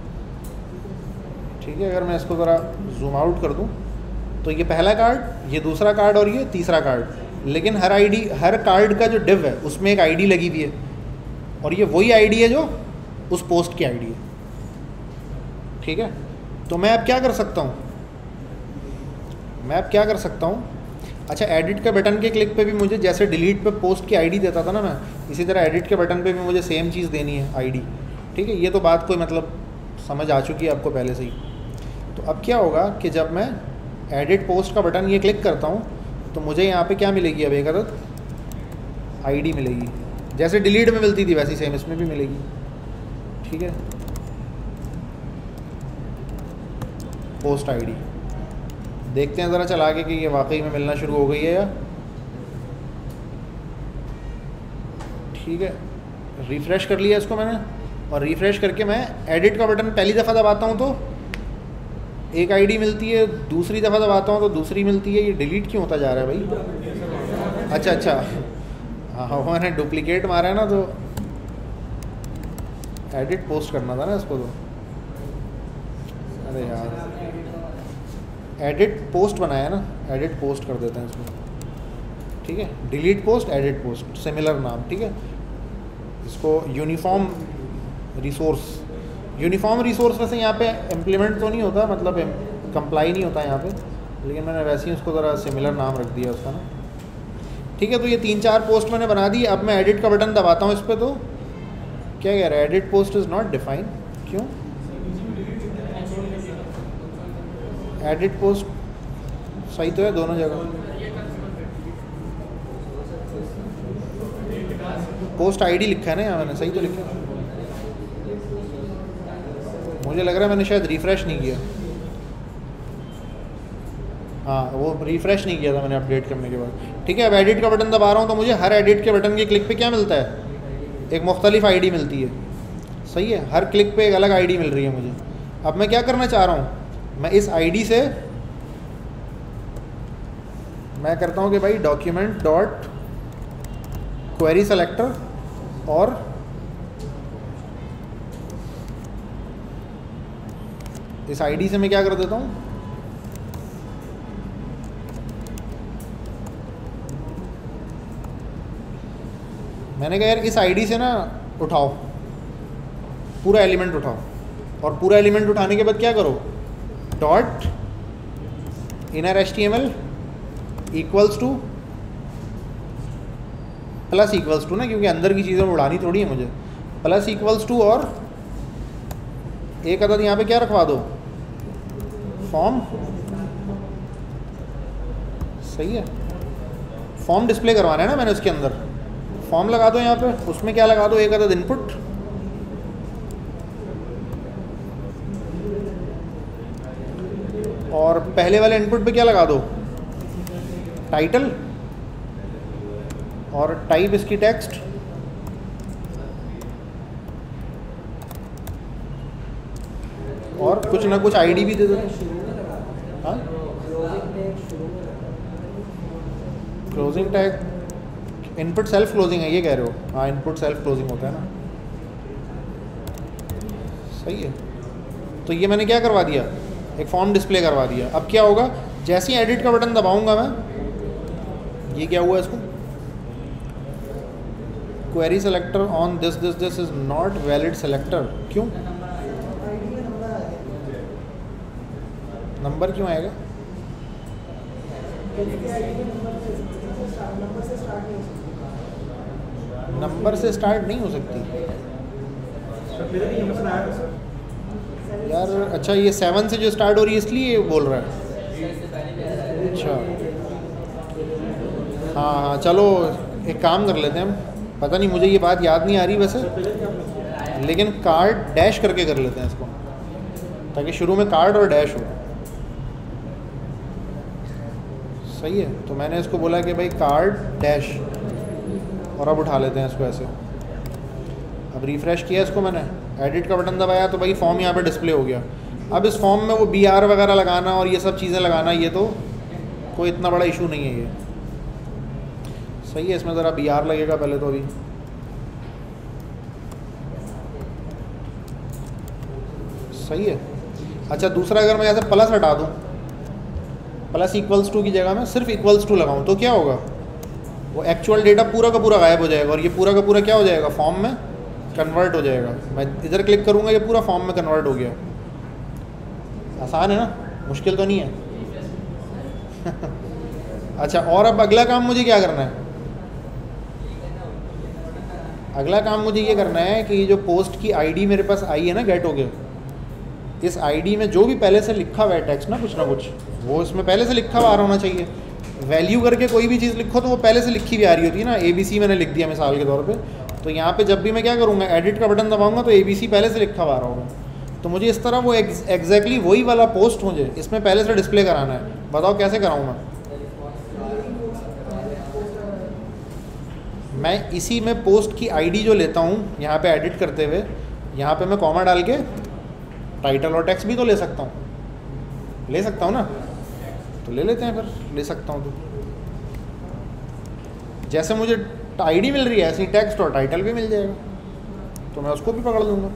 ठीक है, अगर मैं इसको ज़रा जूम आउट कर दूं तो ये पहला कार्ड, ये दूसरा कार्ड और ये तीसरा कार्ड। लेकिन हर आईडी, हर कार्ड का जो डिव है उसमें एक आईडी लगी हुई है, और ये वही आईडी है जो उस पोस्ट की आईडी है। ठीक है, तो मैं अब क्या कर सकता हूँ, मैं अब क्या कर सकता हूँ, अच्छा एडिट के बटन के क्लिक पे भी मुझे जैसे डिलीट पे पोस्ट की आईडी देता था ना मैं, इसी तरह एडिट के बटन पे भी मुझे सेम चीज़ देनी है, आईडी। ठीक है, ये तो बात कोई मतलब समझ आ चुकी है आपको पहले से ही। तो अब क्या होगा कि जब मैं एडिट पोस्ट का बटन ये क्लिक करता हूँ तो मुझे यहाँ पे क्या मिलेगी, अब एक अदद आईडी मिलेगी, जैसे डिलीट में मिलती थी वैसी सेम इसमें भी मिलेगी। ठीक है, पोस्ट आईडी देखते हैं ज़रा चला के कि ये वाकई में मिलना शुरू हो गई है या। ठीक है, रिफ़्रेश कर लिया इसको मैंने, और रिफ़्रेश करके मैं एडिट का बटन पहली दफ़ा दबाता हूँ तो एक आईडी मिलती है, दूसरी दफ़ा दबाता हूँ तो दूसरी मिलती है। ये डिलीट क्यों होता जा रहा है भाई? अच्छा अच्छा, हाँ मैंने डुप्लीकेट मारा है ना, तो एडिट पोस्ट करना था ना इसको। तो अरे यार, एडिट पोस्ट बनाया ना, एडिट पोस्ट कर देते हैं इसमें। ठीक है, delete post, edit post, similar नाम। ठीक है, इसको यूनिफॉर्म रिसोर्स, यूनिफॉर्म रिसोर्स वैसे यहाँ पे इम्प्लीमेंट तो नहीं होता, मतलब कंप्लाई नहीं होता यहाँ पे, लेकिन मैंने वैसे ही उसको ज़रा सिमिलर नाम रख दिया उसका ना। ठीक है, तो ये तीन चार पोस्ट मैंने बना दी। अब मैं एडिट का बटन दबाता हूँ इस पर, तो क्या कह रहा है, edit post is not define. क्यों? एडिट पोस्ट सही तो है दोनों जगह, पोस्ट आईडी लिखा है ना यहाँ, मैंने सही तो लिखा है। मुझे लग रहा है मैंने शायद रिफ़्रेश नहीं किया। हाँ, वो रिफ़्रेश नहीं किया था मैंने अपडेट करने के बाद। ठीक है, अब एडिट का बटन दबा रहा हूँ तो मुझे हर एडिट के बटन के क्लिक पे क्या मिलता है, एक मुख्तलिफ आईडी मिलती है। सही है, हर क्लिक पे एक अलग आईडी मिल रही है मुझे। अब मैं क्या करना चाह रहा हूँ, मैं इस आईडी से मैं करता हूँ कि भाई डॉक्यूमेंट डॉट क्वेरी सेलेक्टर, और इस आईडी से मैं क्या कर देता हूँ, मैंने कहा यार इस आईडी से ना उठाओ, पूरा एलिमेंट उठाओ, और पूरा एलिमेंट उठाने के बाद क्या करो, dot inner H T M L equals to plus equals to ना, क्योंकि अंदर की चीज़ें उड़ानी थोड़ी है मुझे, प्लस इक्वल्स टू, और एक अदद यहाँ पे क्या रखवा दो, फॉर्म। सही है, फॉर्म डिस्प्ले करवाना है ना मैंने उसके अंदर, फॉर्म लगा दो यहाँ पे, उसमें क्या लगा दो, एक अदद इनपुट, और पहले वाले इनपुट पे क्या लगा दो, टाइटल, और टाइप इसकी टेक्स्ट, और कुछ ना कुछ आईडी भी दे दो। हाँ, closing tag, input self closing है ये कह रहे हो? हाँ, इनपुट सेल्फ क्लोजिंग होता है ना। सही है, तो ये मैंने क्या करवा दिया, एक फॉर्म डिस्प्ले करवा दिया। अब क्या होगा, जैसे ही एडिट का बटन दबाऊंगा मैं, ये क्या हुआ इसको, query selector on this this this is not valid selector. क्यों? नंबर क्यों आएगा? नंबर से स्टार्ट नहीं हो सकती यार। अच्छा, ये सेवन से जो स्टार्ट हो रही है इसलिए बोल रहा है। अच्छा, हाँ हाँ, चलो एक काम कर लेते हैं हम, पता नहीं मुझे ये बात याद नहीं आ रही वैसे, लेकिन कार्ड डैश करके कर लेते हैं इसको, ताकि शुरू में कार्ड और डैश हो। सही है, तो मैंने इसको बोला कि भाई कार्ड डैश, और अब उठा लेते हैं इसको ऐसे। अब रिफ़्रेश किया इसको मैंने, एडिट का बटन दबाया तो भाई फॉर्म यहाँ पे डिस्प्ले हो गया। अब इस फॉर्म में वो बी आर वगैरह लगाना और ये सब चीज़ें लगाना, ये तो कोई इतना बड़ा इशू नहीं है ये। सही है, इसमें ज़रा बी आर लगेगा पहले तो। अभी सही है। अच्छा दूसरा, अगर मैं यहाँ से प्लस हटा दूँ, प्लस इक्वल्स टू की जगह में सिर्फ इक्वल्स टू लगाऊँ, तो क्या होगा? वो एक्चुअल डेटा पूरा का पूरा गायब हो जाएगा और ये पूरा का पूरा क्या हो जाएगा? फॉर्म में कन्वर्ट हो जाएगा। मैं इधर क्लिक करूँगा, ये पूरा फॉर्म में कन्वर्ट हो गया। आसान है ना, मुश्किल तो नहीं है। अच्छा, और अब अगला काम मुझे क्या करना है? अगला काम मुझे ये करना है कि ये जो पोस्ट की आईडी मेरे पास आई है ना, गेट हो गया, इस आईडी में जो भी पहले से लिखा हुआ है टेक्स्ट ना, कुछ ना कुछ वो इसमें पहले से लिखा हुआ आ रहा होना चाहिए। वैल्यू करके कोई भी चीज़ लिखो तो वो पहले से लिखी हुई आ रही होती है ना। ए बी सी मैंने लिख दिया मिसाल के तौर पे, तो यहाँ पे जब भी मैं क्या करूँगा, एडिट का बटन दबाऊंगा तो ए बी सी पहले से लिखा हुआ आ रहा होगा। तो मुझे इस तरह वो एग्जैक्टली वही वाला पोस्ट मुझे इसमें पहले से डिस्प्ले कराना है। बताओ कैसे कराऊँ मैं? मैं इसी में पोस्ट की आईडी जो लेता हूँ यहाँ पे एडिट करते हुए, यहाँ पे मैं कॉमा डाल के टाइटल और टेक्स्ट भी तो ले सकता हूँ, ले सकता हूँ ना? तो ले लेते हैं फिर, ले सकता हूँ। तो जैसे मुझे आईडी मिल रही है ऐसी टेक्स्ट और टाइटल भी मिल जाएगा, तो मैं उसको भी पकड़ लूँगा।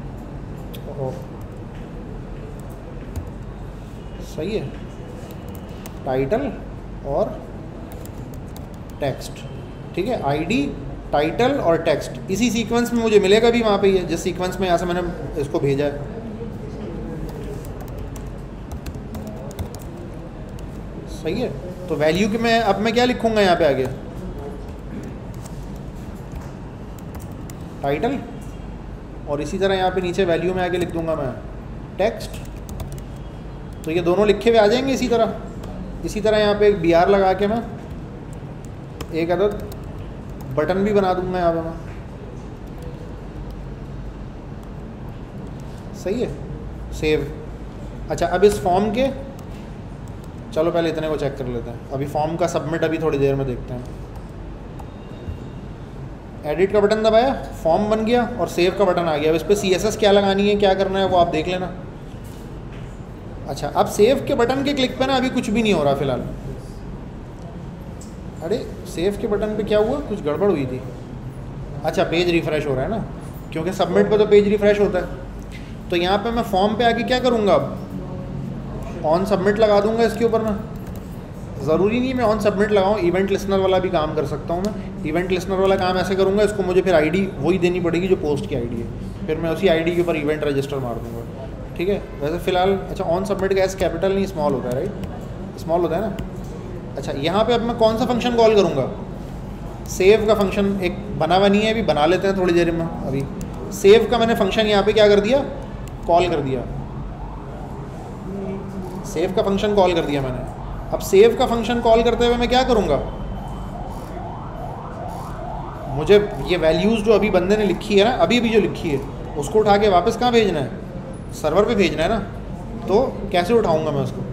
सही है, टाइटल और टेक्स्ट, ठीक है। आईडी, टाइटल और टेक्स्ट इसी सीक्वेंस में मुझे मिलेगा भी वहाँ पे, ही है जिस सीक्वेंस में यहाँ से मैंने इसको भेजा है। सही है। तो वैल्यू के मैं अब मैं क्या लिखूँगा यहाँ पे आगे? टाइटल, और इसी तरह यहाँ पे नीचे वैल्यू में आगे लिख दूंगा मैं टेक्स्ट। तो ये दोनों लिखे हुए आ जाएंगे इसी तरह। इसी तरह यहाँ पे एक बी आर लगा के मैं एक अदद बटन भी बना दूंगा यहाँ पे मैं। सही है, सेव। अच्छा, अब इस फॉर्म के, चलो पहले इतने को चेक कर लेते हैं। अभी फॉर्म का सबमिट अभी थोड़ी देर में देखते हैं। एडिट का बटन दबाया, फॉर्म बन गया और सेव का बटन आ गया। अब इस पर सी एस एस क्या लगानी है, क्या करना है, वो आप देख लेना। अच्छा, अब सेव के बटन के क्लिक पे ना अभी कुछ भी नहीं हो रहा फिलहाल। अरे सेव के बटन पे क्या हुआ, कुछ गड़बड़ हुई थी। अच्छा, पेज रिफ़्रेश हो रहा है ना, क्योंकि सबमिट पे तो पेज रिफ़्रेश होता है। तो यहाँ पे मैं फॉर्म पे आके क्या करूँगा, अब ऑन सबमिट लगा दूँगा इसके ऊपर मैं। ज़रूरी नहीं मैं ऑन सबमिट लगाऊँ, इवेंट लिसनर वाला भी काम कर सकता हूँ मैं। इवेंट लिसनर वाला काम ऐसे करूँगा, इसको मुझे फिर आईडी वही देनी पड़ेगी जो पोस्ट की आईडी है, फिर मैं उसी आईडी के ऊपर इवेंट रजिस्टर मार दूँगा। ठीक है, वैसे फ़िलहाल अच्छा ऑन सबमिट का एस कैपिटल नहीं स्मॉल होता है, राइट? स्मॉल होता है ना। अच्छा, यहाँ पे अब मैं कौन सा फंक्शन कॉल करूँगा? सेव का फंक्शन एक बना हुआ नहीं है, अभी बना लेते हैं थोड़ी देर में। अभी सेव का मैंने फंक्शन यहाँ पे क्या कर दिया, कॉल कर दिया। सेव का फंक्शन कॉल कर दिया मैंने। अब सेव का फंक्शन कॉल करते हुए मैं क्या करूँगा, मुझे ये वैल्यूज़ जो अभी बंदे ने लिखी है ना, अभी अभी जो लिखी है, उसको उठा के वापस कहाँ भेजना है, सर्वर पे भेजना है ना। तो कैसे उठाऊँगा मैं उसको,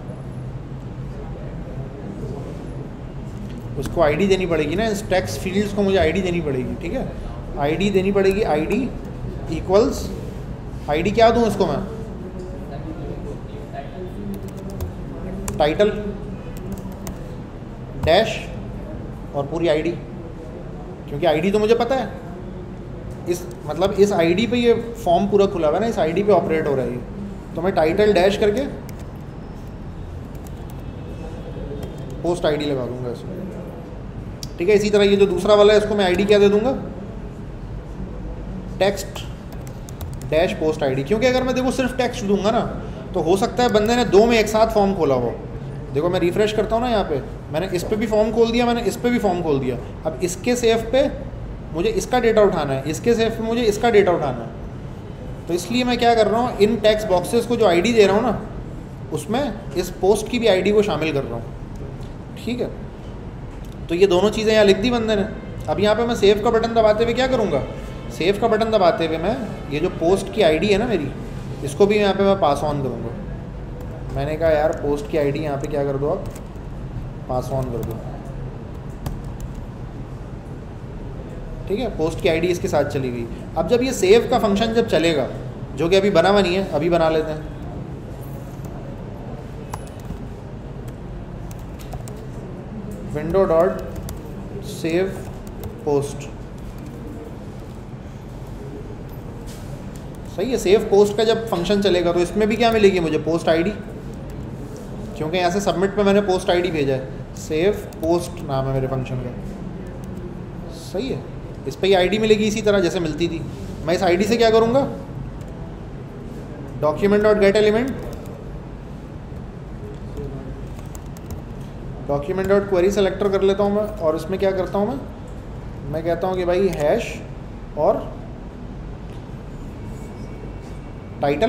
उसको आईडी देनी पड़ेगी ना। इस टेक्स्ट फील्ड्स को मुझे आईडी देनी पड़ेगी, ठीक है। आईडी देनी पड़ेगी, आईडी इक्वल्स, आईडी क्या दूँ इसको मैं, टाइटल डैश और पूरी आईडी, क्योंकि आईडी तो मुझे पता है। इस मतलब इस आईडी पे ये फॉर्म पूरा खुला हुआ है ना, इस आईडी पे ऑपरेट हो रहा है ये। तो मैं टाइटल डैश करके पोस्ट आईडी लगा दूंगा इसमें, ठीक है। इसी तरह ये जो दूसरा वाला है इसको मैं आईडी क्या दे दूंगा, टेक्स्ट डैश पोस्ट आईडी। क्योंकि अगर मैं देखो सिर्फ टेक्स्ट दूंगा ना, तो हो सकता है बंदे ने दो में एक साथ फॉर्म खोला हो। देखो मैं रिफ्रेश करता हूँ ना, यहाँ पे मैंने इस पे भी फॉर्म खोल दिया, मैंने इस पे भी फॉर्म खोल दिया। अब इसके सेव पे मुझे इसका डेटा उठाना है, इसके सेव पे मुझे इसका डेटा उठाना है। तो इसलिए मैं क्या कर रहा हूँ, इन टेक्स्ट बॉक्सेस को जो आईडी दे रहा हूँ ना, उसमें इस पोस्ट की भी आईडी को शामिल कर रहा हूँ, ठीक है। तो ये दोनों चीज़ें यहाँ लिख दी बंदे ने। अब यहाँ पे मैं सेव का बटन दबाते हुए क्या करूँगा, सेव का बटन दबाते हुए मैं ये जो पोस्ट की आईडी है ना मेरी, इसको भी यहाँ पे मैं पास ऑन करूँगा। मैंने कहा यार पोस्ट की आईडी यहाँ पे क्या कर दो, आप पास ऑन कर दो, ठीक है। पोस्ट की आईडी इसके साथ चली गई। अब जब ये सेव का फंक्शन जब चलेगा, जो कि अभी बना हुआ नहीं है, अभी बना लेते हैं। विंडो डॉट सेव पोस्ट, सही है। सेव पोस्ट का जब फंक्शन चलेगा तो इसमें भी क्या मिलेगी मुझे, पोस्ट आईडी, क्योंकि यहाँ से सबमिट पे मैंने पोस्ट आईडी भेजा है। सेव पोस्ट नाम है मेरे फंक्शन का, सही है। इस पर ही आईडी मिलेगी इसी तरह जैसे मिलती थी। मैं इस आईडी से क्या करूँगा, document dot get element, document dot query selector कर लेता हूँ मैं, और इसमें क्या करता हूँ मैं मैं कहता हूँ कि भाई हैश और title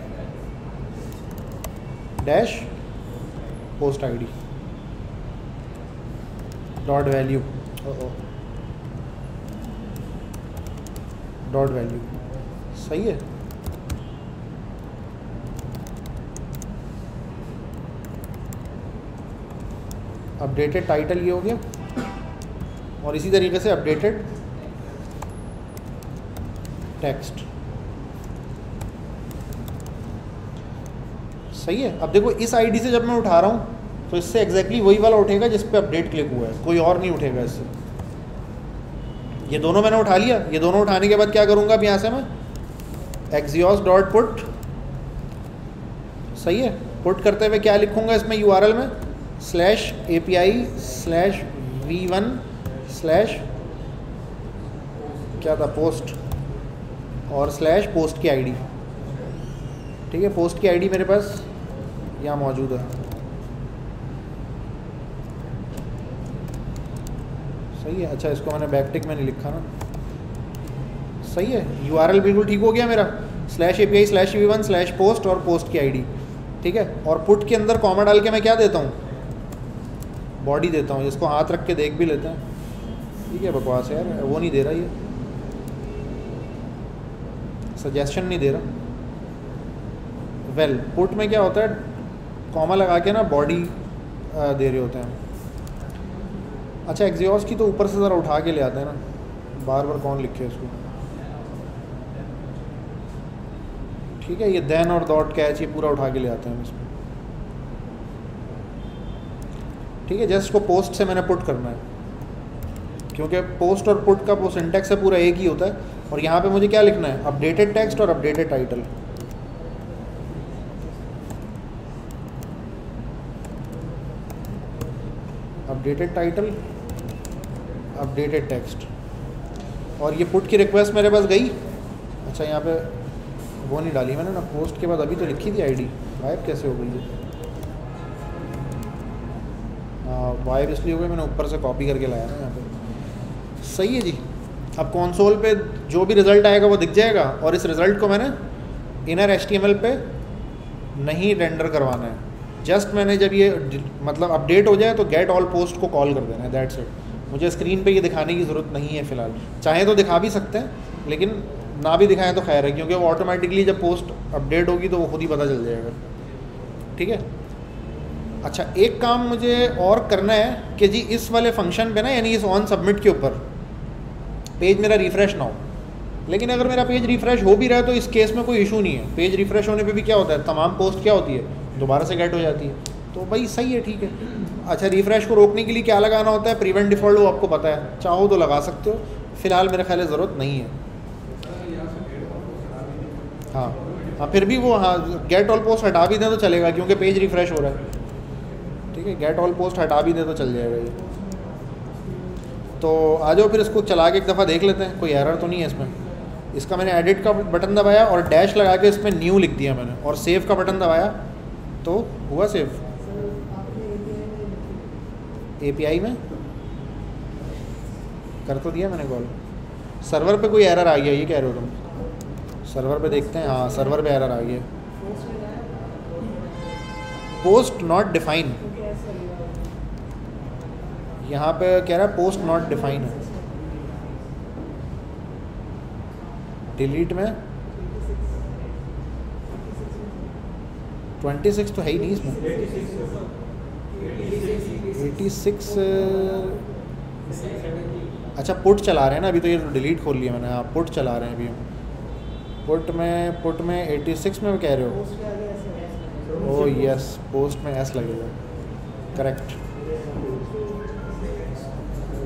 dash post ID dot value dot value, सही है। अपडेटेड टाइटल ये हो गया, और इसी तरीके से अपडेटेड टेक्स्ट, सही है। अब देखो इस आईडी से जब मैं उठा रहा हूँ तो इससे एग्जैक्टली वही वाला उठेगा जिस पे अपडेट क्लिक हुआ है, कोई और नहीं उठेगा इससे। ये दोनों मैंने उठा लिया। ये दोनों उठाने के बाद क्या करूँगा, अब यहाँ से मैं एक्सियोस डॉट पुट, सही है, पुट करते हुए क्या लिखूँगा इसमें यूआरएल में, slash A P I slash V one slash क्या था पोस्ट, और स्लैश पोस्ट की आईडी। ठीक है, पोस्ट की आईडी मेरे पास यहाँ मौजूद है, सही है। अच्छा, इसको मैंने बैकटिक में नहीं लिखा ना, सही है। यूआरएल बिल्कुल ठीक हो गया मेरा, slash A P I slash V one slash post और पोस्ट की आईडी, ठीक है। और पुट के अंदर कॉमा डाल के मैं क्या देता हूँ, बॉडी देता हूँ। इसको हाथ रख के देख भी लेते हैं, ठीक है। बकवास है यार, वो नहीं दे रहा, ये सजेशन नहीं दे रहा। वेल well, पुट में क्या होता है, कॉमा लगा के ना बॉडी दे रहे होते हैं। अच्छा, एक्सियोस की तो ऊपर से ज़रा उठा के ले आते हैं ना, बार बार कौन लिखे इसको, ठीक है। ये देन और डॉट कैच ये पूरा उठा के ले आते हैं इसमें, ठीक है। जस्ट को पोस्ट से मैंने पुट करना है, क्योंकि पोस्ट और पुट का वो सिंटैक्स है पूरा एक ही होता है। और यहाँ पे मुझे क्या लिखना है, अपडेटेड टेक्स्ट और updated title, updated title updated text. और ये पुट की रिक्वेस्ट मेरे पास गई। अच्छा, यहाँ पे वो नहीं डाली मैंने ना, पोस्ट के बाद अभी तो लिखी थी आईडी, गायब कैसे हो गई है, वाइब इसलिए हो गई मैंने ऊपर से कॉपी करके लाया ना यहाँ पे, सही है जी। अब कंसोल पे जो भी रिज़ल्ट आएगा वो दिख जाएगा, और इस रिज़ल्ट को मैंने inner H T M L पे नहीं रेंडर करवाना है। जस्ट मैंने जब ये मतलब अपडेट हो जाए तो गेट ऑल पोस्ट को कॉल कर देना है, दैट्स इट। मुझे स्क्रीन पे ये दिखाने की ज़रूरत नहीं है फ़िलहाल, चाहे तो दिखा भी सकते हैं, लेकिन ना भी दिखाएं तो खैर है, क्योंकि वो ऑटोमेटिकली जब पोस्ट अपडेट होगी तो वो खुद ही पता चल जाएगा, ठीक है। अच्छा, एक काम मुझे और करना है कि जी इस वाले फंक्शन पे ना, यानी इस ऑन सबमिट के ऊपर पेज मेरा रिफ़्रेश ना हो। लेकिन अगर मेरा पेज रिफ़्रेश हो भी रहा है तो इस केस में कोई इशू नहीं है। पेज रिफ़्रेश होने पे भी क्या होता है, तमाम पोस्ट क्या होती है, दोबारा से गेट हो जाती है, तो भाई सही है, ठीक है। अच्छा, रिफ़्रेश को रोकने के लिए क्या लगाना होता है, प्रिवेंट डिफ़ॉल्ट, वो आपको पता है, चाहो तो लगा सकते हो, फ़िलहाल मेरे ख्याल ज़रूरत नहीं है। हाँ हाँ, फिर भी वो हाँ गेट ऑल पोस्ट हटा भी दें तो चलेगा, क्योंकि पेज रिफ़्रेश हो रहा है, ठीक है। गेट ऑल पोस्ट हटा भी दें तो चल जाएगा ये। तो आ जाओ फिर इसको चला के एक दफ़ा देख लेते हैं, कोई एरर तो नहीं है इसमें। इसका मैंने एडिट का बटन दबाया और डैश लगा के इसमें न्यू लिख दिया मैंने, और सेव का बटन दबाया तो हुआ सेव। एपीआई में कर तो दिया मैंने कॉल। सर्वर पे कोई एरर आ गया, ये कह रहे हो तुम? सर्वर पे देखते हैं, हाँ सर्वर पे एरर आ गया, पोस्ट नॉट डिफाइन। यहाँ पे कह रहा है पोस्ट नॉट डिफाइन है। डिलीट में ट्वेंटी सिक्स तो है ही नहीं इसमें, एटी सिक्स। अच्छा, पुट चला रहे हैं ना अभी, तो ये डिलीट खोल लिया मैंने। हाँ, पुट चला रहे हैं अभी हम। पुट में पुट में एटी सिक्स में कह रहे हो? ओह यस, पोस्ट में एस लगेगा, करेक्ट।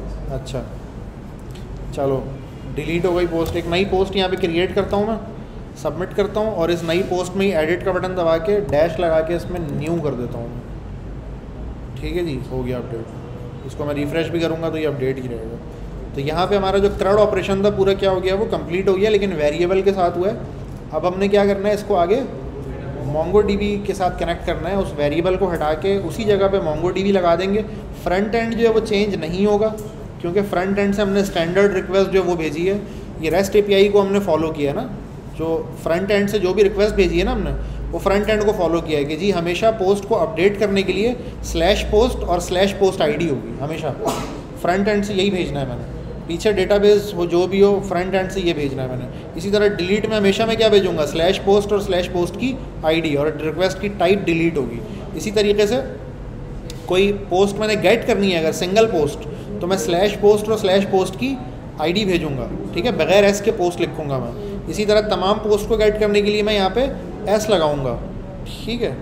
अच्छा चलो, डिलीट हो गई पोस्ट। एक नई पोस्ट यहाँ पे क्रिएट करता हूँ मैं, सबमिट करता हूँ और इस नई पोस्ट में ही एडिट का बटन दबा के डैश लगा के इसमें न्यू कर देता हूँ। ठीक है जी, हो गया अपडेट। इसको मैं रिफ़्रेश भी करूँगा तो ये अपडेट ही रहेगा। तो यहाँ पे हमारा जो क्रड ऑपरेशन था पूरा क्या हो गया, वो कंप्लीट हो गया, लेकिन वेरिएबल के साथ हुआ है। अब हमने क्या करना है, इसको आगे मोंगोडीबी के साथ कनेक्ट करना है। उस वेरिएबल को हटा के उसी जगह पे मोंगोडीबी लगा देंगे। फ्रंट एंड जो है वो चेंज नहीं होगा, क्योंकि फ्रंट एंड से हमने स्टैंडर्ड रिक्वेस्ट जो वो भेजी है, ये रेस्ट एपीआई को हमने फॉलो किया है ना। जो फ्रंट एंड से जो भी रिक्वेस्ट भेजी है ना हमने, वो फ्रंट एंड को फॉलो किया है कि जी हमेशा पोस्ट को अपडेट करने के लिए स्लैश पोस्ट और स्लैश पोस्ट आईडी होगी, हमेशा फ्रंट एंड से यही भेजना है मैंने। पीछे डेटाबेस हो जो भी हो, फ्रंट एंड से ये भेजना है मैंने। इसी तरह डिलीट में हमेशा मैं क्या भेजूंगा, स्लैश पोस्ट और स्लैश पोस्ट की आईडी, और रिक्वेस्ट की टाइप डिलीट होगी। इसी तरीके से कोई पोस्ट मैंने गेट करनी है अगर सिंगल पोस्ट, तो मैं स्लैश पोस्ट और स्लैश पोस्ट की आईडी भेजूंगा, ठीक है, बगैर एस के पोस्ट लिखूंगा मैं। इसी तरह तमाम पोस्ट को गेट करने के लिए मैं यहाँ पे एस लगाऊंगा, ठीक है,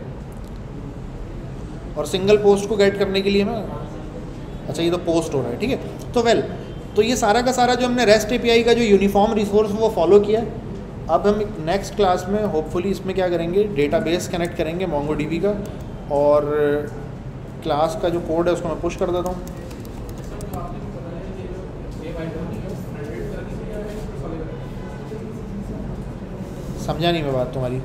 और सिंगल पोस्ट को गेट करने के लिए मैं, अच्छा ये तो पोस्ट हो रहा है, ठीक है। तो वेल तो ये सारा का सारा जो हमने रेस्ट एपीआई का जो यूनिफॉर्म रिसोर्स वो फॉलो किया। अब हम नेक्स्ट क्लास में होपफुली इसमें क्या करेंगे, डेटाबेस कनेक्ट करेंगे मोंगोडीबी का, और क्लास का जो कोड है उसको मैं पुश कर देता हूँ। समझा नहीं मैं बात तुम्हारी।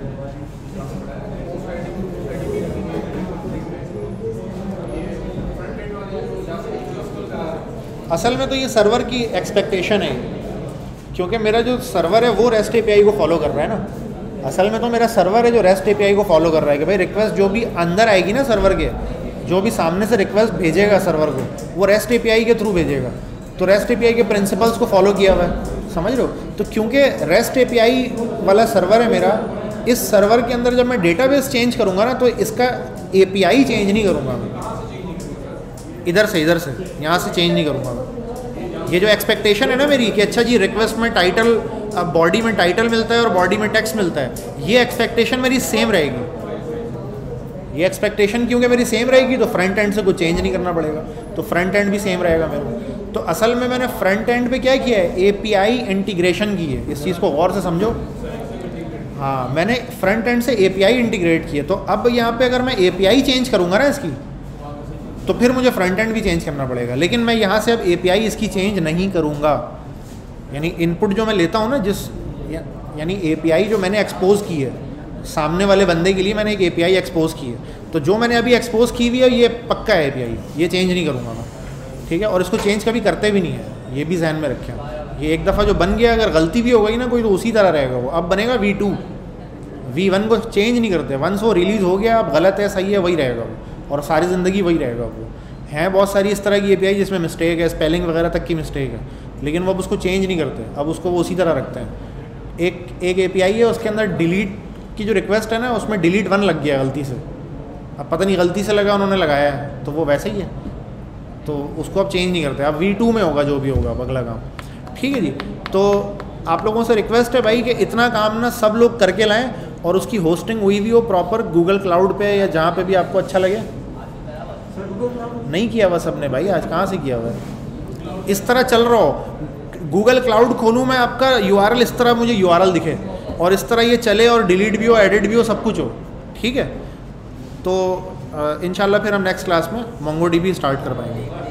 असल में तो ये सर्वर की एक्सपेक्टेशन है, क्योंकि मेरा जो सर्वर है वो रेस्ट एपीआई को फॉलो कर रहा है ना। असल में तो मेरा सर्वर है जो रेस्ट एपीआई को फॉलो कर रहा है कि भाई रिक्वेस्ट जो भी अंदर आएगी ना सर्वर के, जो भी सामने से रिक्वेस्ट भेजेगा सर्वर को, वो रेस्ट एपीआई के थ्रू भेजेगा। तो रेस्ट एपीआई के प्रिंसिपल्स को फॉलो किया हुआ है, समझ रहे हो। तो क्योंकि रेस्ट एपीआई वाला सर्वर है मेरा, इस सर्वर के अंदर जब मैं डेटाबेस चेंज करूँगा ना, तो इसका एपीआई चेंज नहीं करूँगा मैं, इधर से इधर से यहाँ से चेंज नहीं करूँगा मैं। ये जो एक्सपेक्टेशन है ना मेरी कि अच्छा जी रिक्वेस्ट में टाइटल, अब बॉडी में टाइटल मिलता है और बॉडी में टेक्स्ट मिलता है, ये एक्सपेक्टेशन मेरी सेम रहेगी। ये एक्सपेक्टेशन क्योंकि मेरी सेम रहेगी तो फ्रंट एंड से कुछ चेंज नहीं करना पड़ेगा, तो फ्रंट एंड भी सेम रहेगा मेरा। तो असल में मैंने फ्रंट एंड पे क्या किया है, एपीआई इंटीग्रेशन की है। इस चीज़ को गौर से समझो। हाँ, मैंने फ्रंट एंड से एपीआई इंटीग्रेट किया। तो अब यहाँ पे अगर मैं एपीआई चेंज करूँगा ना इसकी, तो फिर मुझे फ्रंट एंड भी चेंज करना पड़ेगा। लेकिन मैं यहाँ से अब एपीआई इसकी चेंज नहीं करूँगा, यानी इनपुट जो मैं लेता हूँ ना, जिस या, यानी एपीआई जो मैंने एक्सपोज की है सामने वाले बंदे के लिए, मैंने एक एपीआई एक्सपोज की है। तो जो मैंने अभी एक्सपोज की हुई है ये पक्का है एपीआई, ये चेंज नहीं करूँगा मैं, ठीक है। और इसको चेंज कभी करते भी नहीं है, ये भी ध्यान में रखें। ये एक दफ़ा जो बन गया, अगर गलती भी हो गई ना कोई, तो उसी तरह रहेगा वो। अब बनेगा वी टू, वी वन को चेंज नहीं करते। वंस वो रिलीज़ हो गया, अब गलत है सही है वही रहेगा वो, और सारी ज़िंदगी वही रहेगा वो। हैं बहुत सारी इस तरह की एपीआई जिसमें मिस्टेक है, स्पेलिंग वगैरह तक की मिस्टेक है, लेकिन वो अब उसको चेंज नहीं करते, अब उसको वो उसी तरह रखते हैं। एक एक एपीआई है, उसके अंदर डिलीट की जो रिक्वेस्ट है ना, उसमें डिलीट वन लग गया गलती से। अब पता नहीं गलती से लगा, उन्होंने लगाया है, तो वो वैसे ही है, तो उसको अब चेंज नहीं करते। अब वी टू में होगा जो भी होगा अब अगला काम, ठीक है जी। तो आप लोगों से रिक्वेस्ट है भाई कि इतना काम ना सब लोग करके लाएं, और उसकी होस्टिंग हुई भी हो प्रॉपर गूगल क्लाउड पे या जहाँ पे भी आपको अच्छा लगे। नहीं किया हुआ सबने भाई, आज कहाँ से किया हुआ है। इस तरह चल रहा हो, गूगल क्लाउड खोलूँ मैं, आपका यूआरएल इस तरह मुझे यूआरएल दिखे, और इस तरह ये चले, और डिलीट भी हो, एडिट भी हो, सब कुछ हो, ठीक है। तो इंशाल्लाह फिर हम नेक्स्ट क्लास में मोंगोडीबी स्टार्ट कर पाएंगे।